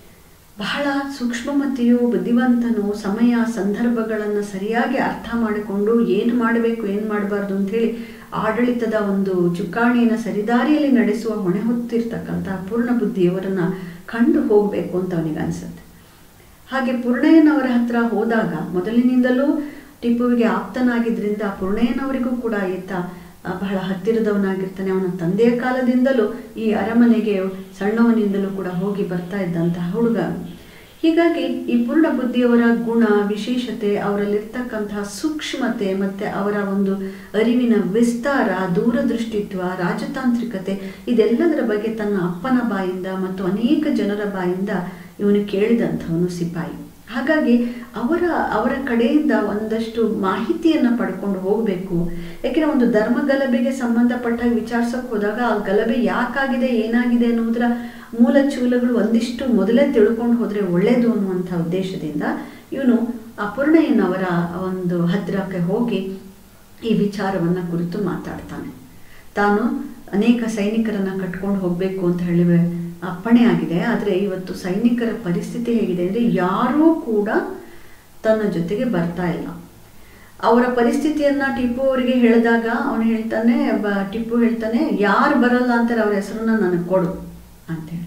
ಬಹಳ ಸೂಕ್ಷ್ಮಮತಿಯು ಬುದ್ಧಿವಂತನು ಸಮಯ ಸಂದರ್ಭಗಳನ್ನು ಸರಿಯಾಗಿ ಅರ್ಥ ಮಾಡಿಕೊಂಡು ಏನು ಮಾಡಬೇಕು ಏನು ಮಾಡಬಾರ್ದು ಅಂಥೇಳಿ ಆಡಳಿತದ ಒಂದು ಚುಕ್ಕಾಣಿಯನ್ನು ಸರಿದಾರಿಯಲ್ಲಿ ನಡೆಸುವ ಹೊಣೆ ಹೊತ್ತಿರ್ತಕ್ಕಂಥ ಪೂರ್ಣ ಬುದ್ಧಿಯವರನ್ನು ಕಂಡು ಹೋಗಬೇಕು ಅಂತ ಅವನಿಗೆ ಅನಿಸುತ್ತೆ. ಹಾಗೆ ಪೂರ್ಣಯ್ಯನವರ ಹತ್ರ ಹೋದಾಗ ಮೊದಲಿನಿಂದಲೂ ಟಿಪ್ಪುವಿಗೆ ಆಪ್ತನಾಗಿದ್ದರಿಂದ ಪೂರ್ಣಯ್ಯನವರಿಗೂ ಕೂಡ ಈತ ಬಹಳ ಹತ್ತಿರದವನಾಗಿರ್ತಾನೆ. ಅವನ ತಂದೆಯ ಕಾಲದಿಂದಲೂ ಈ ಅರಮನೆಗೆ ಸಣ್ಣವನಿಂದಲೂ ಕೂಡ ಹೋಗಿ ಬರ್ತಾ ಇದ್ದಂತಹ ಹುಡುಗ. ಹೀಗಾಗಿ ಈ ಪೂರ್ಣ ಬುದ್ಧಿಯವರ ಗುಣ ವಿಶೇಷತೆ, ಅವರಲ್ಲಿರ್ತಕ್ಕಂತಹ ಸೂಕ್ಷ್ಮತೆ ಮತ್ತು ಅವರ ಒಂದು ಅರಿವಿನ ವಿಸ್ತಾರ, ದೂರದೃಷ್ಟಿತ್ವ, ರಾಜತಾಂತ್ರಿಕತೆ ಇದೆಲ್ಲದರ ಬಗ್ಗೆ ತನ್ನ ಅಪ್ಪನ ಬಾಯಿಂದ ಮತ್ತು ಅನೇಕ ಜನರ ಬಾಯಿಂದ ಇವನು ಕೇಳಿದಂಥವನು ಸಿಪಾಯಿ. ಹಾಗಾಗಿ ಅವರ ಕಡೆಯಿಂದ ಒಂದಷ್ಟು ಮಾಹಿತಿಯನ್ನು ಪಡ್ಕೊಂಡು ಹೋಗಬೇಕು. ಯಾಕೆಂದರೆ ಒಂದು ಧರ್ಮ ಗಲಭೆಗೆ ಸಂಬಂಧಪಟ್ಟಾಗ ವಿಚಾರಿಸೋಕೆ ಹೋದಾಗ ಆ ಗಲಭೆ ಯಾಕಾಗಿದೆ ಏನಾಗಿದೆ ಅನ್ನೋದರ ಮೂಲ ಚೂಲಗಳು ಒಂದಿಷ್ಟು ಮೊದಲೇ ತಿಳ್ಕೊಂಡು ಹೋದರೆ ಒಳ್ಳೆಯದು ಅನ್ನುವಂಥ ಉದ್ದೇಶದಿಂದ ಇವನು ಪೂರ್ಣಯ್ಯನವರ ಒಂದು ಹತ್ತಿರಕ್ಕೆ ಹೋಗಿ ಈ ವಿಚಾರವನ್ನು ಕುರಿತು ಮಾತಾಡ್ತಾನೆ. ತಾನು ಅನೇಕ ಸೈನಿಕರನ್ನು ಕಟ್ಕೊಂಡು ಹೋಗಬೇಕು ಅಂತ ಹೇಳಿ ಅಪ್ಪಣೆ ಆಗಿದೆ. ಆದರೆ ಇವತ್ತು ಸೈನಿಕರ ಪರಿಸ್ಥಿತಿ ಹೇಗಿದೆ ಅಂದರೆ ಯಾರೂ ಕೂಡ ತನ್ನ ಜೊತೆಗೆ ಬರ್ತಾ ಇಲ್ಲ. ಅವರ ಪರಿಸ್ಥಿತಿಯನ್ನು ಟಿಪ್ಪು ಅವರಿಗೆ ಹೇಳಿದಾಗ ಅವನು ಹೇಳ್ತಾನೆ, ಟಿಪ್ಪು ಹೇಳ್ತಾನೆ, ಯಾರು ಬರಲ್ಲ ಅಂತಾರೆ ಅವ್ರ ಹೆಸರನ್ನ ನನಗೆ ಕೊಡು ಅಂತೇಳಿ.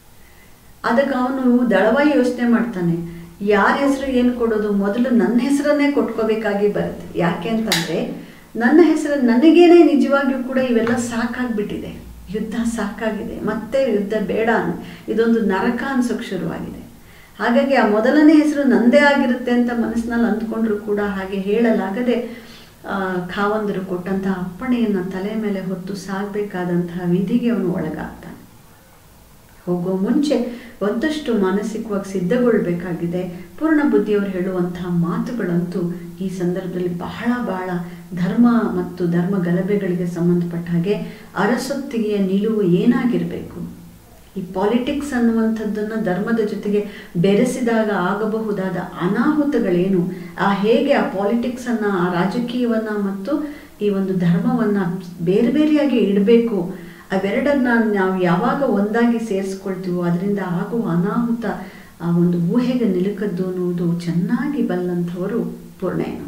ಅದಕ್ಕೆ ಅವನು ದಳವಾಯಿ ಯೋಚನೆ ಮಾಡ್ತಾನೆ, ಯಾರ ಹೆಸರು ಏನು ಕೊಡೋದು, ಮೊದಲು ನನ್ನ ಹೆಸರನ್ನೇ ಕೊಟ್ಕೋಬೇಕಾಗಿ ಬರುತ್ತೆ. ಯಾಕೆ ಅಂತಂದರೆ ನನ್ನ ಹೆಸರು ನನಗೇನೆ ನಿಜವಾಗಿಯೂ ಕೂಡ ಇವೆಲ್ಲ ಸಾಕಾಗ್ಬಿಟ್ಟಿದೆ, ಯುದ್ಧ ಸಾಕಾಗಿದೆ, ಮತ್ತೆ ಯುದ್ಧ ಬೇಡ, ಇದೊಂದು ನರಕ ಅನ್ಸೋಕ್ಕೆ ಶುರುವಾಗಿದೆ. ಹಾಗಾಗಿ ಆ ಮೊದಲನೇ ಹೆಸರು ನಂದೇ ಆಗಿರುತ್ತೆ ಅಂತ ಮನಸ್ಸಿನಲ್ಲಿ ಅಂದ್ಕೊಂಡ್ರು ಕೂಡ ಹಾಗೆ ಹೇಳಲಾಗದೆ ಖಾವಂದರು ಕೊಟ್ಟಂತಹ ಅಪ್ಪಣೆಯನ್ನು ತಲೆ ಮೇಲೆ ಹೊತ್ತು ಸಾಗಬೇಕಾದಂತಹ ವಿಧಿಗೆ ಅವನು ಒಳಗಾಗ್ತಾನೆ. ಹೋಗೋ ಮುಂಚೆ ಒಂದಷ್ಟು ಮಾನಸಿಕವಾಗಿ ಸಿದ್ಧಗೊಳ್ಬೇಕಾಗಿದೆ. ಪೂರ್ಣ ಬುದ್ಧಿಯವರು ಹೇಳುವಂತಹ ಮಾತುಗಳಂತೂ ಈ ಸಂದರ್ಭದಲ್ಲಿ ಬಹಳ ಧರ್ಮ ಮತ್ತು ಧರ್ಮ ಗಲಭೆಗಳಿಗೆ ಸಂಬಂಧಪಟ್ಟ ಹಾಗೆ ಅರಸೊತ್ತಿಗೆಯ ನಿಲುವು ಏನಾಗಿರಬೇಕು, ಈ ಪಾಲಿಟಿಕ್ಸ್ ಅನ್ನುವಂಥದ್ದನ್ನು ಧರ್ಮದ ಜೊತೆಗೆ ಬೆರೆಸಿದಾಗ ಆಗಬಹುದಾದ ಅನಾಹುತಗಳೇನು, ಹೇಗೆ ಆ ಪಾಲಿಟಿಕ್ಸನ್ನು, ಆ ರಾಜಕೀಯವನ್ನು ಮತ್ತು ಈ ಒಂದು ಧರ್ಮವನ್ನು ಬೇರೆ ಬೇರೆಯಾಗಿ ಇಡಬೇಕು, ಅವೆರಡನ್ನು ನಾವು ಯಾವಾಗ ಒಂದಾಗಿ ಸೇರಿಸ್ಕೊಳ್ತೀವೋ ಅದರಿಂದ ಆಗುವ ಅನಾಹುತ ಆ ಒಂದು ಊಹೆಗೆ ನಿಲುಕದ್ದು ಅನ್ನುವುದು ಚೆನ್ನಾಗಿ ಬಲ್ಲಂಥವರು ಪೂರ್ಣಯ್ಯನವರು.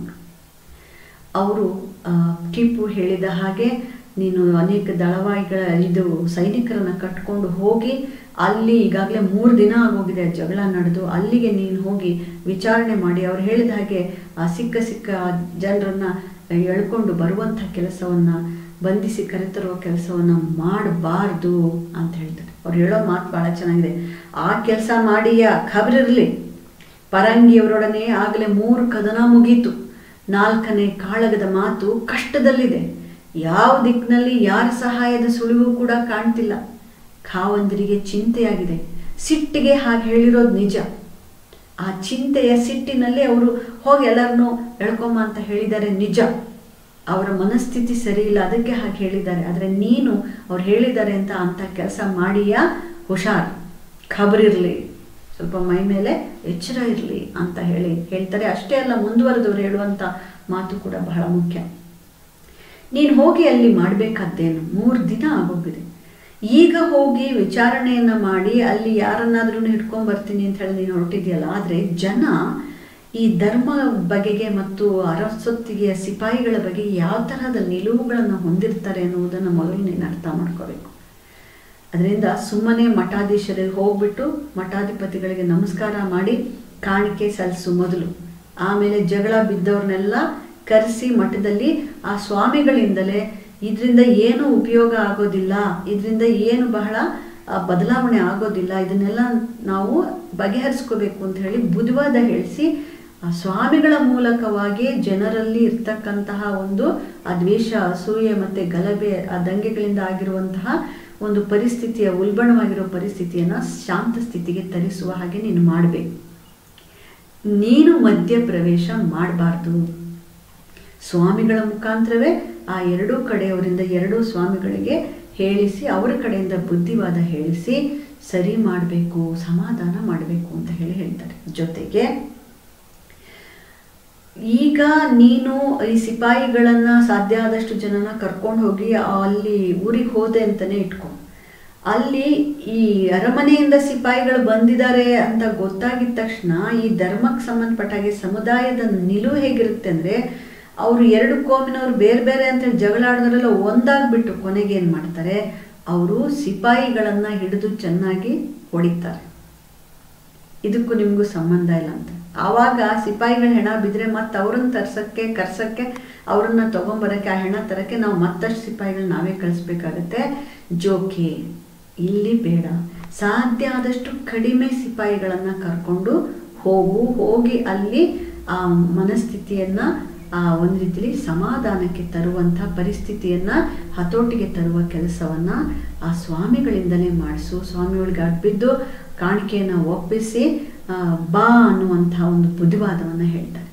ಅವರು ಟಿಪ್ಪು ಹೇಳಿದ ಹಾಗೆ ನೀನು ಅನೇಕ ದಳವಾಯಿಗಳ ಸೈನಿಕರನ್ನು ಕಟ್ಕೊಂಡು ಹೋಗಿ ಅಲ್ಲಿ ಈಗಾಗಲೇ 3 ದಿನ ಆಗೋಗಿದೆ ಜಗಳ ನಡೆದು, ಅಲ್ಲಿಗೆ ನೀನು ಹೋಗಿ ವಿಚಾರಣೆ ಮಾಡಿ ಅವ್ರು ಹೇಳಿದ ಹಾಗೆ ಸಿಕ್ಕ ಜನರನ್ನು ಎಳ್ಕೊಂಡು ಬರುವಂಥ ಕೆಲಸವನ್ನು, ಬಂಧಿಸಿ ಕರೆತರುವ ಕೆಲಸವನ್ನು ಮಾಡಬಾರ್ದು ಅಂತ ಹೇಳ್ತಾರೆ. ಅವ್ರು ಹೇಳೋ ಮಾತು ಭಾಳ ಚೆನ್ನಾಗಿದೆ. ಆ ಕೆಲಸ ಮಾಡಿಯ ಖಬರಿರಲಿ, ಪರಂಗಿಯವರೊಡನೆ ಆಗಲೇ 3 ಕದನ ಮುಗೀತು, 4ನೇ ಕಾಳಗದ ಮಾತು ಕಷ್ಟದಲ್ಲಿದೆ. ಯಾವ ದಿಕ್ಕಿನಲ್ಲಿ ಯಾರ ಸಹಾಯದ ಸುಳಿವು ಕೂಡ ಕಾಣ್ತಿಲ್ಲ. ಖಾವಂದರಿಗೆ ಚಿಂತೆಯಾಗಿದೆ. ಸಿಟ್ಟಿಗೆ ಹಾಗೆ ಹೇಳಿರೋದು ನಿಜ. ಆ ಚಿಂತೆಯ ಸಿಟ್ಟಿನಲ್ಲಿ ಅವರು ಹೋಗಿ ಎಲ್ಲರನ್ನೂ ಎಳ್ಕೊಂಬ ಅಂತ ಹೇಳಿದ್ದಾರೆ ನಿಜ. ಅವರ ಮನಸ್ಥಿತಿ ಸರಿ ಇಲ್ಲ, ಅದಕ್ಕೆ ಹಾಗೆ ಹೇಳಿದ್ದಾರೆ. ಆದರೆ ನೀನು ಅವ್ರು ಹೇಳಿದ್ದಾರೆ ಅಂತ ಕೆಲಸ ಮಾಡಿಯಾ, ಹುಷಾರ್, ಖಬರಿರಲಿ, ಸ್ವಲ್ಪ ಮೈ ಮೇಲೆ ಎಚ್ಚರ ಇರಲಿ ಅಂತ ಹೇಳ್ತಾರೆ. ಅಷ್ಟೇ ಅಲ್ಲ, ಮುಂದುವರೆದವರು ಹೇಳುವಂಥ ಮಾತು ಕೂಡ ಬಹಳ ಮುಖ್ಯ. ನೀನು ಹೋಗಿ ಅಲ್ಲಿ ಮಾಡಬೇಕಾದ್ದೇನು? 3 ದಿನ ಆಗೋಗಿದೆ. ಈಗ ಹೋಗಿ ವಿಚಾರಣೆಯನ್ನು ಮಾಡಿ ಅಲ್ಲಿ ಯಾರನ್ನಾದ್ರೂ ಹಿಡ್ಕೊಂಡು ಬರ್ತೀನಿ ಅಂತ ಹೇಳಿ ನೀನು ಹೊರಟಿದೆಯಲ್ಲ. ಆದರೆ ಜನ ಈ ಧರ್ಮ ಬಗೆಗೆ ಮತ್ತು ಅರಸೊತ್ತಿಗೆಯ ಸಿಪಾಯಿಗಳ ಬಗ್ಗೆ ಯಾವ ತರಹದ ನಿಲುವುಗಳನ್ನು ಹೊಂದಿರ್ತಾರೆ ಅನ್ನುವುದನ್ನು ಮೊದಲು ನೀನು ಅರ್ಥ ಮಾಡ್ಕೋಬೇಕು. ಅದರಿಂದ ಸುಮ್ಮನೆ ಮಠಾಧೀಶರಿಗೆ ಹೋಗ್ಬಿಟ್ಟು ಮಠಾಧಿಪತಿಗಳಿಗೆ ನಮಸ್ಕಾರ ಮಾಡಿ ಕಾಣಿಕೆ ಸಲ್ಲಿಸು ಮೊದಲು. ಆಮೇಲೆ ಜಗಳ ಬಿದ್ದವ್ರನ್ನೆಲ್ಲ ಕರೆಸಿ ಮಠದಲ್ಲಿ ಆ ಸ್ವಾಮಿಗಳಿಂದಲೇ ಇದರಿಂದ ಏನು ಉಪಯೋಗ ಆಗೋದಿಲ್ಲ, ಇದರಿಂದ ಏನು ಬಹಳ ಬದಲಾವಣೆ ಆಗೋದಿಲ್ಲ, ಇದನ್ನೆಲ್ಲ ನಾವು ಬಗೆಹರಿಸ್ಕೋಬೇಕು ಅಂತ ಹೇಳಿ ಬುದ್ಧಿವಾದ ಹೇಳಿಸಿ ಆ ಸ್ವಾಮಿಗಳ ಮೂಲಕವಾಗಿ ಜನರಲ್ಲಿ ಇರ್ತಕ್ಕಂತಹ ಒಂದು ಆ ದ್ವೇಷ, ಅಸೂಯೆ ಮತ್ತು ಗಲಭೆ, ಆ ದಂಗೆಗಳಿಂದ ಆಗಿರುವಂತಹ ಒಂದು ಪರಿಸ್ಥಿತಿಯ ಉಲ್ಬಣವಾಗಿರೋ ಪರಿಸ್ಥಿತಿಯನ್ನು ಶಾಂತ ಸ್ಥಿತಿಗೆ ತರಿಸುವ ಹಾಗೆ ನೀನು ಮಾಡಬೇಕು. ನೀನು ಮಧ್ಯಪ್ರವೇಶ ಮಾಡಬಾರ್ದು. ಸ್ವಾಮಿಗಳ ಮುಖಾಂತರವೇ ಆ 2 ಕಡೆಯವರಿಂದ 2 ಸ್ವಾಮಿಗಳಿಗೆ ಹೇಳಿಸಿ ಅವರ ಕಡೆಯಿಂದ ಬುದ್ಧಿವಾದ ಹೇಳಿಸಿ ಸರಿ ಮಾಡಬೇಕು, ಸಮಾಧಾನ ಮಾಡಬೇಕು ಅಂತ ಹೇಳ್ತಾರೆ. ಜೊತೆಗೆ ಈಗ ನೀನು ಈ ಸಿಪಾಯಿಗಳನ್ನು ಸಾಧ್ಯ ಆದಷ್ಟು ಜನನ ಕರ್ಕೊಂಡು ಹೋಗಿ ಅಲ್ಲಿ ಊರಿಗೆ ಹೋದೆ ಅಂತಲೇ ಇಟ್ಕೊ. ಅಲ್ಲಿ ಈ ಅರಮನೆಯಿಂದ ಸಿಪಾಯಿಗಳು ಬಂದಿದ್ದಾರೆ ಅಂತ ಗೊತ್ತಾಗಿದ ತಕ್ಷಣ ಈ ಧರ್ಮಕ್ಕೆ ಸಂಬಂಧಪಟ್ಟಾಗೆ ಸಮುದಾಯದ ನಿಲುವು ಹೇಗಿರುತ್ತೆ ಅಂದರೆ, ಅವರು 2 ಕೋಮಿನವ್ರು ಬೇರೆ ಬೇರೆ ಅಂತೇಳಿ ಜಗಳಾಡಿದ್ರೆಲ್ಲ ಒಂದಾಗ್ಬಿಟ್ಟು ಕೊನೆಗೆ ಏನು ಮಾಡ್ತಾರೆ, ಅವರು ಸಿಪಾಯಿಗಳನ್ನು ಹಿಡಿದು ಚೆನ್ನಾಗಿ ಹೊಡಿತಾರೆ. ಇದಕ್ಕೂ ನಿಮಗೂ ಸಂಬಂಧ ಇಲ್ಲ ಅಂತ. ಆವಾಗ ಸಿಪಾಯಿಗಳ ಹೆಣ ಬಿದ್ದರೆ ಮತ್ತೆ ಅವ್ರನ್ನ ಕರ್ಸಕ್ಕೆ ಅವ್ರನ್ನ ತೊಗೊಂಬರೋಕ್ಕೆ, ಆ ಹೆಣ ತರಕ್ಕೆ ನಾವು ಮತ್ತಷ್ಟು ಸಿಪಾಯಿಗಳು ನಾವೇ ಕಳಿಸ್ಬೇಕಾಗತ್ತೆ. ಜೋಕೆ ಇಲ್ಲಿ ಬೇಡ. ಸಾಧ್ಯ ಆದಷ್ಟು ಕಡಿಮೆ ಸಿಪಾಯಿಗಳನ್ನು ಕರ್ಕೊಂಡು ಹೋಗಿ ಅಲ್ಲಿ ಆ ಮನಸ್ಥಿತಿಯನ್ನು ಒಂದು ರೀತಿಯಲ್ಲಿ ಸಮಾಧಾನಕ್ಕೆ ತರುವಂಥ ಪರಿಸ್ಥಿತಿಯನ್ನು ಹತೋಟಿಗೆ ತರುವ ಕೆಲಸವನ್ನು ಆ ಸ್ವಾಮಿಗಳಿಂದಲೇ ಮಾಡಿಸು. ಸ್ವಾಮಿಗಳಿಗೆ ಅಡ್ಬಿದ್ದು ಕಾಣಿಕೆಯನ್ನು ಒಪ್ಪಿಸಿ ಬಾ ಅನ್ನುವಂಥ ಒಂದು ಬುದ್ಧಿವಾದವನ್ನು ಹೇಳ್ತಾರೆ.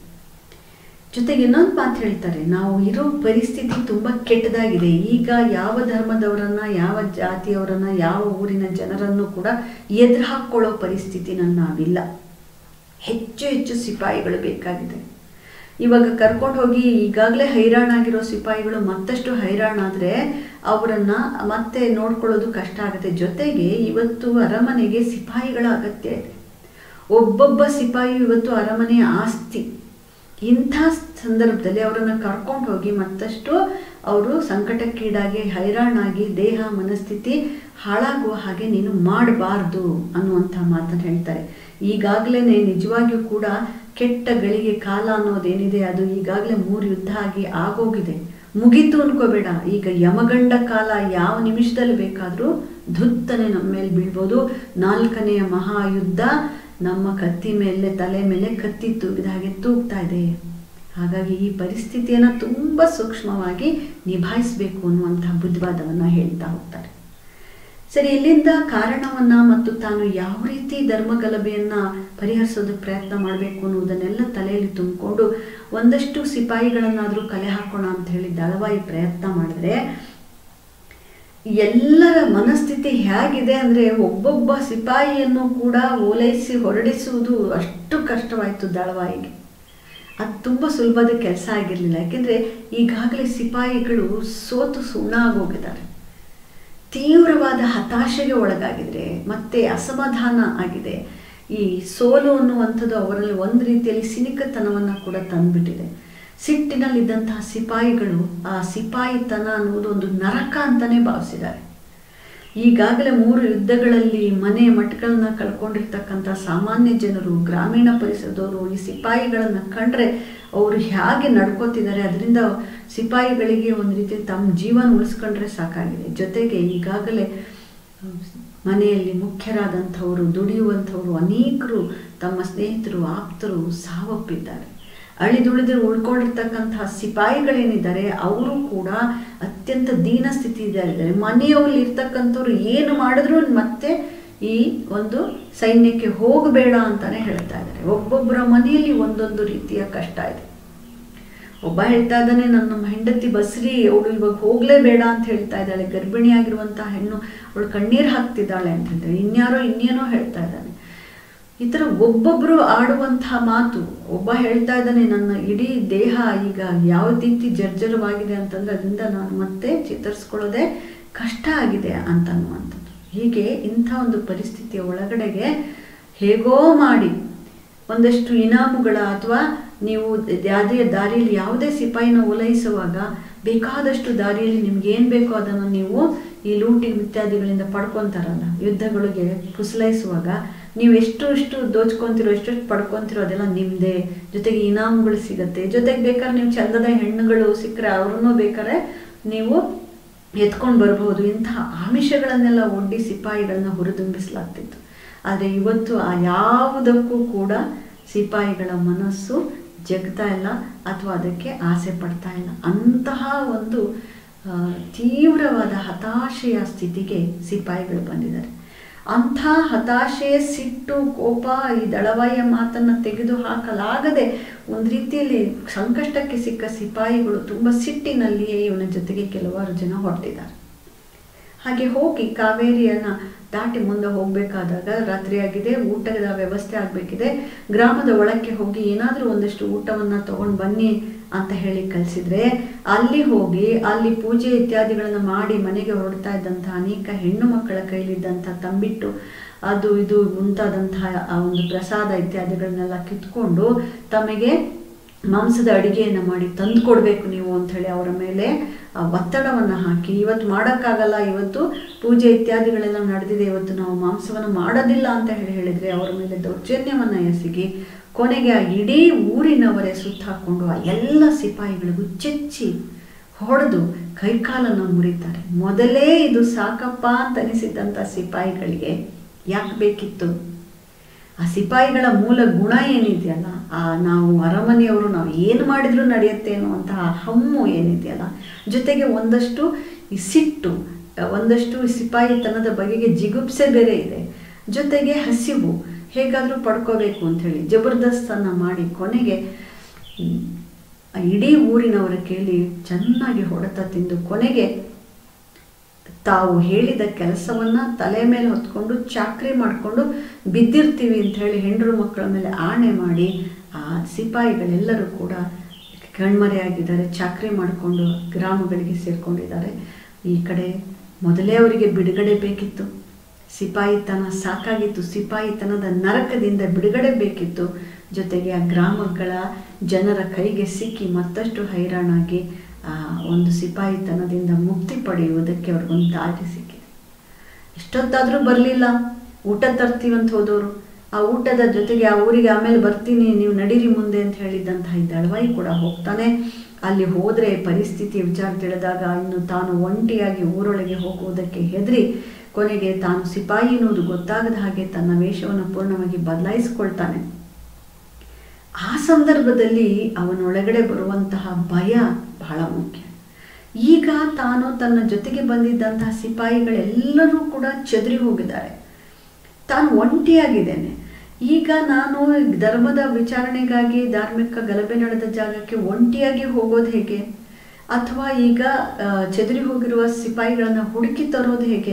ಜೊತೆಗೆ ಇನ್ನೊಂದು ಮಾತು ಹೇಳ್ತಾರೆ, ನಾವು ಇರೋ ಪರಿಸ್ಥಿತಿ ತುಂಬ ಕೆಟ್ಟದಾಗಿದೆ. ಈಗ ಯಾವ ಧರ್ಮದವರನ್ನು, ಯಾವ ಜಾತಿಯವರನ್ನು, ಯಾವ ಊರಿನ ಜನರನ್ನು ಕೂಡ ಎದುರು ಹಾಕ್ಕೊಳ್ಳೋ ಪರಿಸ್ಥಿತಿನಲ್ಲಿ ನಾವಿಲ್ಲ. ಹೆಚ್ಚು ಸಿಪಾಯಿಗಳು ಬೇಕಾಗಿದೆ. ಇವಾಗ ಕರ್ಕೊಂಡು ಹೋಗಿ ಈಗಾಗಲೇ ಹೈರಾಣಾಗಿರೋ ಸಿಪಾಯಿಗಳು ಮತ್ತಷ್ಟು ಹೈರಾಣಾದರೆ ಅವರನ್ನು ಮತ್ತೆ ನೋಡ್ಕೊಳ್ಳೋದು ಕಷ್ಟ ಆಗುತ್ತೆ. ಜೊತೆಗೆ ಇವತ್ತು ಅರಮನೆಗೆ ಸಿಪಾಯಿಗಳ ಅಗತ್ಯ ಇದೆ. ಒಬ್ಬೊಬ್ಬ ಸಿಪಾಯಿ ಇವತ್ತು ಅರಮನೆಯ ಆಸ್ತಿ. ಇಂಥ ಸಂದರ್ಭದಲ್ಲಿ ಅವರನ್ನು ಕರ್ಕೊಂಡು ಹೋಗಿ ಮತ್ತಷ್ಟು ಅವರು ಸಂಕಟಕ್ಕೀಡಾಗಿ ಹೈರಾಣಾಗಿ ದೇಹ ಮನಸ್ಥಿತಿ ಹಾಳಾಗುವ ಹಾಗೆ ನೀನು ಮಾಡಬಾರ್ದು ಅನ್ನುವಂಥ ಮಾತನ್ನು ಹೇಳ್ತಾರೆ. ಈಗಾಗಲೇ ನಿಜವಾಗಿಯೂ ಕೂಡ ಕೆಟ್ಟ ಗಳಿಗೆ ಕಾಲ ಅನ್ನೋದೇನಿದೆ ಅದು ಈಗಾಗಲೇ 3 ಯುದ್ಧ ಆಗೋಗಿದೆ. ಮುಗೀತು ಅನ್ಕೋಬೇಡ. ಈಗ ಯಮಗಂಡ ಕಾಲ ಯಾವ ನಿಮಿಷದಲ್ಲಿ ಬೇಕಾದರೂ ಧುತ್ತನೆ ನಮ್ಮ ಮೇಲೆ ಬೀಳ್ಬೋದು. 4ನೇ ಮಹಾಯುದ್ಧ ನಮ್ಮ ಕತ್ತಿ ಮೇಲೆ, ತಲೆ ಮೇಲೆ ಕತ್ತಿ ತೂಗಿದ ಹಾಗೆ ತೂಗ್ತಾ ಇದೆ. ಹಾಗಾಗಿ ಈ ಪರಿಸ್ಥಿತಿಯನ್ನು ತುಂಬ ಸೂಕ್ಷ್ಮವಾಗಿ ನಿಭಾಯಿಸಬೇಕು ಅನ್ನುವಂಥ ಬುದ್ಧಿವಾದವನ್ನು ಹೇಳ್ತಾ ಹೋಗ್ತಾರೆ. ಸರಿ, ಇಲ್ಲಿಂದ ಕಾರಣವನ್ನು ಮತ್ತು ತಾನು ಯಾವ ರೀತಿ ಧರ್ಮಗಲಭೆಯನ್ನು ಪರಿಹರಿಸೋದಕ್ಕೆ ಪ್ರಯತ್ನ ಮಾಡಬೇಕು ಅನ್ನೋದನ್ನೆಲ್ಲ ತಲೆಯಲ್ಲಿ ತುಂಬಿಕೊಂಡು ಒಂದಷ್ಟು ಸಿಪಾಯಿಗಳನ್ನಾದರೂ ಕಲೆ ಹಾಕೋಣ ಅಂತ ಹೇಳಿ ದಳವಾಯಿ ಪ್ರಯತ್ನ ಮಾಡಿದ್ರೆ ಎಲ್ಲರ ಮನಸ್ಥಿತಿ ಹೇಗಿದೆ ಅಂದರೆ ಒಬ್ಬೊಬ್ಬ ಸಿಪಾಯಿಯನ್ನು ಕೂಡ ಓಲೈಸಿ ಹೊರಡಿಸುವುದು ಅಷ್ಟು ಕಷ್ಟವಾಯಿತು ದಳವಾಯಿಗೆ. ಅದು ತುಂಬ ಸುಲಭದ ಕೆಲಸ ಆಗಿರಲಿಲ್ಲ. ಯಾಕೆಂದರೆ ಈಗಾಗಲೇ ಸಿಪಾಯಿಗಳು ಸೋತು ಸುಣ್ಣ ಆಗೋಗಿದ್ದಾರೆ. ತೀವ್ರವಾದ ಹತಾಶೆಗೆ ಒಳಗಾಗಿದ್ರೆ ಮತ್ತೆ ಅಸಮಾಧಾನ ಆಗಿದೆ. ಈ ಸೋಲು ಅನ್ನುವಂಥದ್ದು ಅವರಲ್ಲಿ ಒಂದು ರೀತಿಯಲ್ಲಿ ಸಿನಿಕತನವನ್ನು ಕೂಡ ತಂದುಬಿಟ್ಟಿದೆ. ಸಿಟ್ಟಿನಲ್ಲಿದ್ದಂತಹ ಸಿಪಾಯಿಗಳು ಆ ಸಿಪಾಯಿತನ ಅನ್ನುವುದು ಒಂದು ನರಕ ಅಂತಲೇ ಭಾವಿಸಿದ್ದಾರೆ. ಈಗಾಗಲೇ 3 ಯುದ್ಧಗಳಲ್ಲಿ ಮನೆ ಮಠಗಳನ್ನ ಕಳ್ಕೊಂಡಿರ್ತಕ್ಕಂಥ ಸಾಮಾನ್ಯ ಜನರು, ಗ್ರಾಮೀಣ ಪರಿಸರದವರು ಈ ಸಿಪಾಯಿಗಳನ್ನು ಕಂಡ್ರೆ ಅವರು ಹೇಗೆ ನಡ್ಕೋತಿದ್ದಾರೆ, ಅದರಿಂದ ಸಿಪಾಯಿಗಳಿಗೆ ಒಂದು ರೀತಿ ತಮ್ಮ ಜೀವನ ಉಳಿಸ್ಕೊಂಡ್ರೆ ಸಾಕಾಗಿದೆ. ಜೊತೆಗೆ ಈಗಾಗಲೇ ಮನೆಯಲ್ಲಿ ಮುಖ್ಯರಾದಂಥವರು, ದುಡಿಯುವಂಥವರು ಅನೇಕರು, ತಮ್ಮ ಸ್ನೇಹಿತರು, ಆಪ್ತರು ಸಾವಪ್ಪಿದ್ದಾರೆ. ಅಳಿದುಳಿದು ಉಳ್ಕೊಂಡಿರ್ತಕ್ಕಂತಹ ಸಿಪಾಯಿಗಳೇನಿದ್ದಾರೆ ಅವರು ಕೂಡ ಅತ್ಯಂತ ದೀನ ಸ್ಥಿತಿಯಿದ್ದಾರೆ. ಮನೆಯಲ್ಲಿ ಇರ್ತಕ್ಕಂಥವ್ರು ಏನು ಮಾಡಿದ್ರು ಮತ್ತೆ ಈ ಒಂದು ಸೈನ್ಯಕ್ಕೆ ಹೋಗಬೇಡ ಅಂತಾನೆ ಹೇಳ್ತಾ ಇದ್ದಾರೆ. ಒಬ್ಬೊಬ್ಬರ ಮನೆಯಲ್ಲಿ ಒಂದೊಂದು ರೀತಿಯ ಕಷ್ಟ ಇದೆ. ಒಬ್ಬ ಹೇಳ್ತಾ ಇದ್ದಾನೆ, ನನ್ನ ಹೆಂಡತಿ ಬಸ್ರಿ, ಅವಳು ಇವಾಗ ಹೋಗಲೇಬೇಡ ಅಂತ ಹೇಳ್ತಾ ಇದ್ದಾಳೆ, ಗರ್ಭಿಣಿಯಾಗಿರುವಂತಹ ಹೆಣ್ಣು ಅವಳು ಕಣ್ಣೀರು ಹಾಕ್ತಿದ್ದಾಳೆ ಅಂತ ಹೇಳ್ತಾರೆ. ಇನ್ನೇನೋ ಹೇಳ್ತಾ ಇದ್ದಾನೆ. ಈ ಥರ ಒಬ್ಬೊಬ್ಬರು ಆಡುವಂತಹ ಮಾತು. ಒಬ್ಬ ಹೇಳ್ತಾ ಇದ್ದಾನೆ, ನನ್ನ ಇಡೀ ದೇಹ ಈಗ ಯಾವ ರೀತಿ ಜರ್ಜರವಾಗಿದೆ ಅಂತಂದ್ರೆ ಅದರಿಂದ ನಾನು ಮತ್ತೆ ಚೇತರಿಸ್ಕೊಳ್ಳೋದೇ ಕಷ್ಟ ಆಗಿದೆ ಅಂತನ್ನುವಂಥದ್ದು. ಹೀಗೆ ಇಂಥ ಒಂದು ಪರಿಸ್ಥಿತಿಯ ಒಳಗಡೆಗೆ ಹೇಗೋ ಮಾಡಿ ಒಂದಷ್ಟು ಇನಾಮುಗಳ ಅಥವಾ ನೀವು ಯಾವುದೇ ದಾರಿಯಲ್ಲಿ ಯಾವುದೇ ಸಿಪಾಯಿನ ಓಲೈಸುವಾಗ ಬೇಕಾದಷ್ಟು ದಾರಿಯಲ್ಲಿ ನಿಮ್ಗೆ ಏನು ಬೇಕೋ ಅದನ್ನು ನೀವು ಈ ಲೂಟಿ ಇತ್ಯಾದಿಗಳಿಂದ ಪಡ್ಕೊತಾರಲ್ಲ, ಯುದ್ಧಗಳಿಗೆ ಕುಸಲೈಸುವಾಗ ನೀವು ಎಷ್ಟು ದೋಚ್ಕೊತಿರೋ, ಎಷ್ಟೆಷ್ಟು ಪಡ್ಕೊತಿರೋ ಅದೆಲ್ಲ ನಿಮ್ಮದೇ. ಜೊತೆಗೆ ಇನಾಮುಗಳು ಸಿಗತ್ತೆ. ಜೊತೆಗೆ ಬೇಕಾದ್ರೆ ನೀವು ಚಂದದ ಹೆಣ್ಣುಗಳು ಸಿಕ್ಕರೆ ಅವ್ರನ್ನೂ ಬೇಕಾದ್ರೆ ನೀವು ಎತ್ಕೊಂಡು ಬರ್ಬೋದು. ಇಂತಹ ಆಮಿಷಗಳನ್ನೆಲ್ಲ ಒಡ್ಡಿ ಸಿಪಾಯಿಗಳನ್ನ ಹುರಿದುಂಬಿಸಲಾಗ್ತಿತ್ತು. ಆದರೆ ಇವತ್ತು ಆ ಯಾವುದಕ್ಕೂ ಕೂಡ ಸಿಪಾಯಿಗಳ ಮನಸ್ಸು ಜಗ್ತಾ ಇಲ್ಲ ಅಥವಾ ಅದಕ್ಕೆ ಆಸೆ ಪಡ್ತಾ ಇಲ್ಲ. ಅಂತಹ ಒಂದು ತೀವ್ರವಾದ ಹತಾಶೆಯ ಸ್ಥಿತಿಗೆ ಸಿಪಾಯಿಗಳು ಬಂದಿದ್ದಾರೆ. ಅಂಥ ಹತಾಶೆ, ಸಿಟ್ಟು, ಕೋಪ, ಈ ದಳವಾಯಿಯ ಮಾತನ್ನು ತೆಗೆದು ಹಾಕಲಾಗದೆ ಒಂದು ರೀತಿಯಲ್ಲಿ ಸಂಕಷ್ಟಕ್ಕೆ ಸಿಕ್ಕ ಸಿಪಾಯಿಗಳು ತುಂಬ ಸಿಟ್ಟಿನಲ್ಲಿಯೇ ಇವನ ಜೊತೆಗೆ ಕೆಲವಾರು ಜನ ಹೊರಟಿದ್ದಾರೆ. ಹಾಗೆ ಹೋಗಿ ಕಾವೇರಿಯನ್ನು ದಾಟಿ ಮುಂದೆ ಹೋಗಬೇಕಾದಾಗ ರಾತ್ರಿಯಾಗಿದೆ, ಊಟದ ವ್ಯವಸ್ಥೆ ಆಗಬೇಕಿದೆ. ಗ್ರಾಮದ ಒಳಕ್ಕೆ ಹೋಗಿ ಏನಾದರೂ ಒಂದಷ್ಟು ಊಟವನ್ನು ತಗೊಂಡು ಬನ್ನಿ ಅಂತ ಹೇಳಿ ಕಳಿಸಿದ್ರೆ ಅಲ್ಲಿ ಹೋಗಿ ಅಲ್ಲಿ ಪೂಜೆ ಇತ್ಯಾದಿಗಳನ್ನು ಮಾಡಿ ಮನೆಗೆ ಹೊರಡ್ತಾ ಇದ್ದಂತಹ ಅನೇಕ ಹೆಣ್ಣು ಮಕ್ಕಳ ಕೈಲಿದ್ದಂಥ ತಂಬಿಟ್ಟು ಅದು ಇದು ಮುಂತಾದಂತಹ ಆ ಒಂದು ಪ್ರಸಾದ ಇತ್ಯಾದಿಗಳನ್ನೆಲ್ಲ ಕಿತ್ಕೊಂಡು ತಮಗೆ ಮಾಂಸದ ಅಡಿಗೆಯನ್ನು ಮಾಡಿ ತಂದು ಕೊಡಬೇಕು ನೀವು ಅಂಥೇಳಿ ಅವರ ಮೇಲೆ ಒತ್ತಡವನ್ನು ಹಾಕಿ, ಇವತ್ತು ಮಾಡೋಕ್ಕಾಗಲ್ಲ, ಇವತ್ತು ಪೂಜೆ ಇತ್ಯಾದಿಗಳೆಲ್ಲ ನಡೆದಿದೆ, ಇವತ್ತು ನಾವು ಮಾಂಸವನ್ನು ಮಾಡೋದಿಲ್ಲ ಅಂತ ಹೇಳಿದರೆ ಅವರ ಮೇಲೆ ದೌರ್ಜನ್ಯವನ್ನು ಎಸಗಿ ಕೊನೆಗೆ ಆ ಇಡೀ ಊರಿನವರೇ ಸುತ್ತ ಹಾಕ್ಕೊಂಡು ಆ ಎಲ್ಲ ಸಿಪಾಯಿಗಳಿಗೂ ಚೆಚ್ಚಿ ಹೊಡೆದು ಕೈಕಾಲನ್ನು ಮುರಿತಾರೆ. ಮೊದಲೇ ಇದು ಸಾಕಪ್ಪ ಅಂತ ಅನಿಸಿದ್ದಂಥ ಸಿಪಾಯಿಗಳಿಗೆ ಯಾಕೆ ಬೇಕಿತ್ತು? ಆ ಸಿಪಾಯಿಗಳ ಮೂಲ ಗುಣ ಏನಿದೆಯಲ್ಲ, ನಾವು ಅರಮನೆಯವರು ನಾವು ಏನು ಮಾಡಿದ್ರೂ ನಡೆಯುತ್ತೆ ಅನ್ನುವಂತಹ ಹಮ್ಮು ಏನಿದೆಯಲ್ಲ, ಜೊತೆಗೆ ಒಂದಷ್ಟು ಈ ಸಿಟ್ಟು, ಒಂದಷ್ಟು ಸಿಪಾಯಿತನದ ಬಗೆಗೆ ಜಿಗುಪ್ಸೆ ಬೇರೆ ಇದೆ, ಜೊತೆಗೆ ಹಸಿವು, ಹೇಗಾದರೂ ಪಡ್ಕೋಬೇಕು ಅಂಥೇಳಿ ಜಬರ್ದಸ್ತನ್ನು ಮಾಡಿ ಕೊನೆಗೆ ಇಡೀ ಊರಿನವರ ಕೇಳಿ ಚೆನ್ನಾಗಿ ಹೊಡೆತ ತಿಂದು ಕೊನೆಗೆ ತಾವು ಹೇಳಿದ ಕೆಲಸವನ್ನು ತಲೆ ಮೇಲೆ ಹೊತ್ಕೊಂಡು ಚಾಕ್ರಿ ಮಾಡಿಕೊಂಡು ಬಿದ್ದಿರ್ತೀವಿ ಅಂಥೇಳಿ ಹೆಂಡರು ಮಕ್ಕಳ ಮೇಲೆ ಆಣೆ ಮಾಡಿ ಆ ಸಿಪಾಯಿಗಳೆಲ್ಲರೂ ಕೂಡ ಕಣ್ಮರೆಯಾಗಿದ್ದಾರೆ. ಚಾಕ್ರಿ ಮಾಡಿಕೊಂಡು ಗ್ರಾಮಗಳಿಗೆ ಸೇರಿಕೊಂಡಿದ್ದಾರೆ. ಈ ಕಡೆ ಮೊದಲೇ ಅವರಿಗೆ ಬಿಡುಗಡೆ ಬೇಕಿತ್ತು, ಸಿಪಾಯಿತನ ಸಾಕಾಗಿತ್ತು, ಸಿಪಾಯಿತನದ ನರಕದಿಂದ ಬಿಡುಗಡೆ ಬೇಕಿತ್ತು. ಜೊತೆಗೆ ಆ ಗ್ರಾಮಗಳ ಜನರ ಕೈಗೆ ಸಿಕ್ಕಿ ಮತ್ತಷ್ಟು ಹೈರಾಣಾಗಿ ಒಂದು ಸಿಪಾಯಿತನದಿಂದ ಮುಕ್ತಿ ಪಡೆಯುವುದಕ್ಕೆ ಅವ್ರಿಗೊಂದು ದಾರಿ ಸಿಕ್ಕಿದೆ. ಎಷ್ಟೊತ್ತಾದರೂ ಬರಲಿಲ್ಲ, ಊಟ ತರ್ತೀವಂತ ಹೋದವರು ಆ ಊಟದ ಜೊತೆಗೆ ಆ ಊರಿಗೆ ಆಮೇಲೆ ಬರ್ತೀನಿ ನೀವು ನಡೀರಿ ಮುಂದೆ ಅಂತ ಹೇಳಿದ್ದಂತಹ ಈ ದಳವಾಯಿ ಕೂಡ ಹೋಗ್ತಾನೆ. ಅಲ್ಲಿ ಹೋದರೆ ಪರಿಸ್ಥಿತಿ ವಿಚಾರ ತಿಳಿದಾಗ ಇನ್ನು ತಾನು ಒಂಟಿಯಾಗಿ ಊರೊಳಗೆ ಹೋಗುವುದಕ್ಕೆ ಹೆದರಿ ಕೊನೆಗೆ ತಾನು ಸಿಪಾಯಿ ಅನ್ನೋದು ಗೊತ್ತಾಗದ ಹಾಗೆ ತನ್ನ ವೇಷವನ್ನು ಪೂರ್ಣವಾಗಿ ಬದಲಾಯಿಸಿಕೊಳ್ತಾನೆ. ಆ ಸಂದರ್ಭದಲ್ಲಿ ಅವನೊಳಗಡೆ ಬರುವಂತಹ ಭಯ ಬಹಳ ಮುಖ್ಯ. ಈಗ ತಾನು ತನ್ನ ಜೊತೆಗೆ ಬಂದಿದ್ದಂತಹ ಸಿಪಾಯಿಗಳೆಲ್ಲರೂ ಕೂಡ ಚದರಿ ಹೋಗಿದ್ದಾರೆ, ತಾನು ಒಂಟಿಯಾಗಿದ್ದೇನೆ. ಈಗ ನಾನು ಧರ್ಮದ ವಿಚಾರಣೆಗಾಗಿ ಧಾರ್ಮಿಕ ಗಲಭೆ ನಡೆದ ಜಾಗಕ್ಕೆ ಒಂಟಿಯಾಗಿ ಹೋಗೋದು ಹೇಗೆ? ಅಥವಾ ಈಗ ಚದರಿ ಹೋಗಿರುವ ಸಿಪಾಯಿಗಳನ್ನು ಹುಡುಕಿ ತರೋದು ಹೇಗೆ?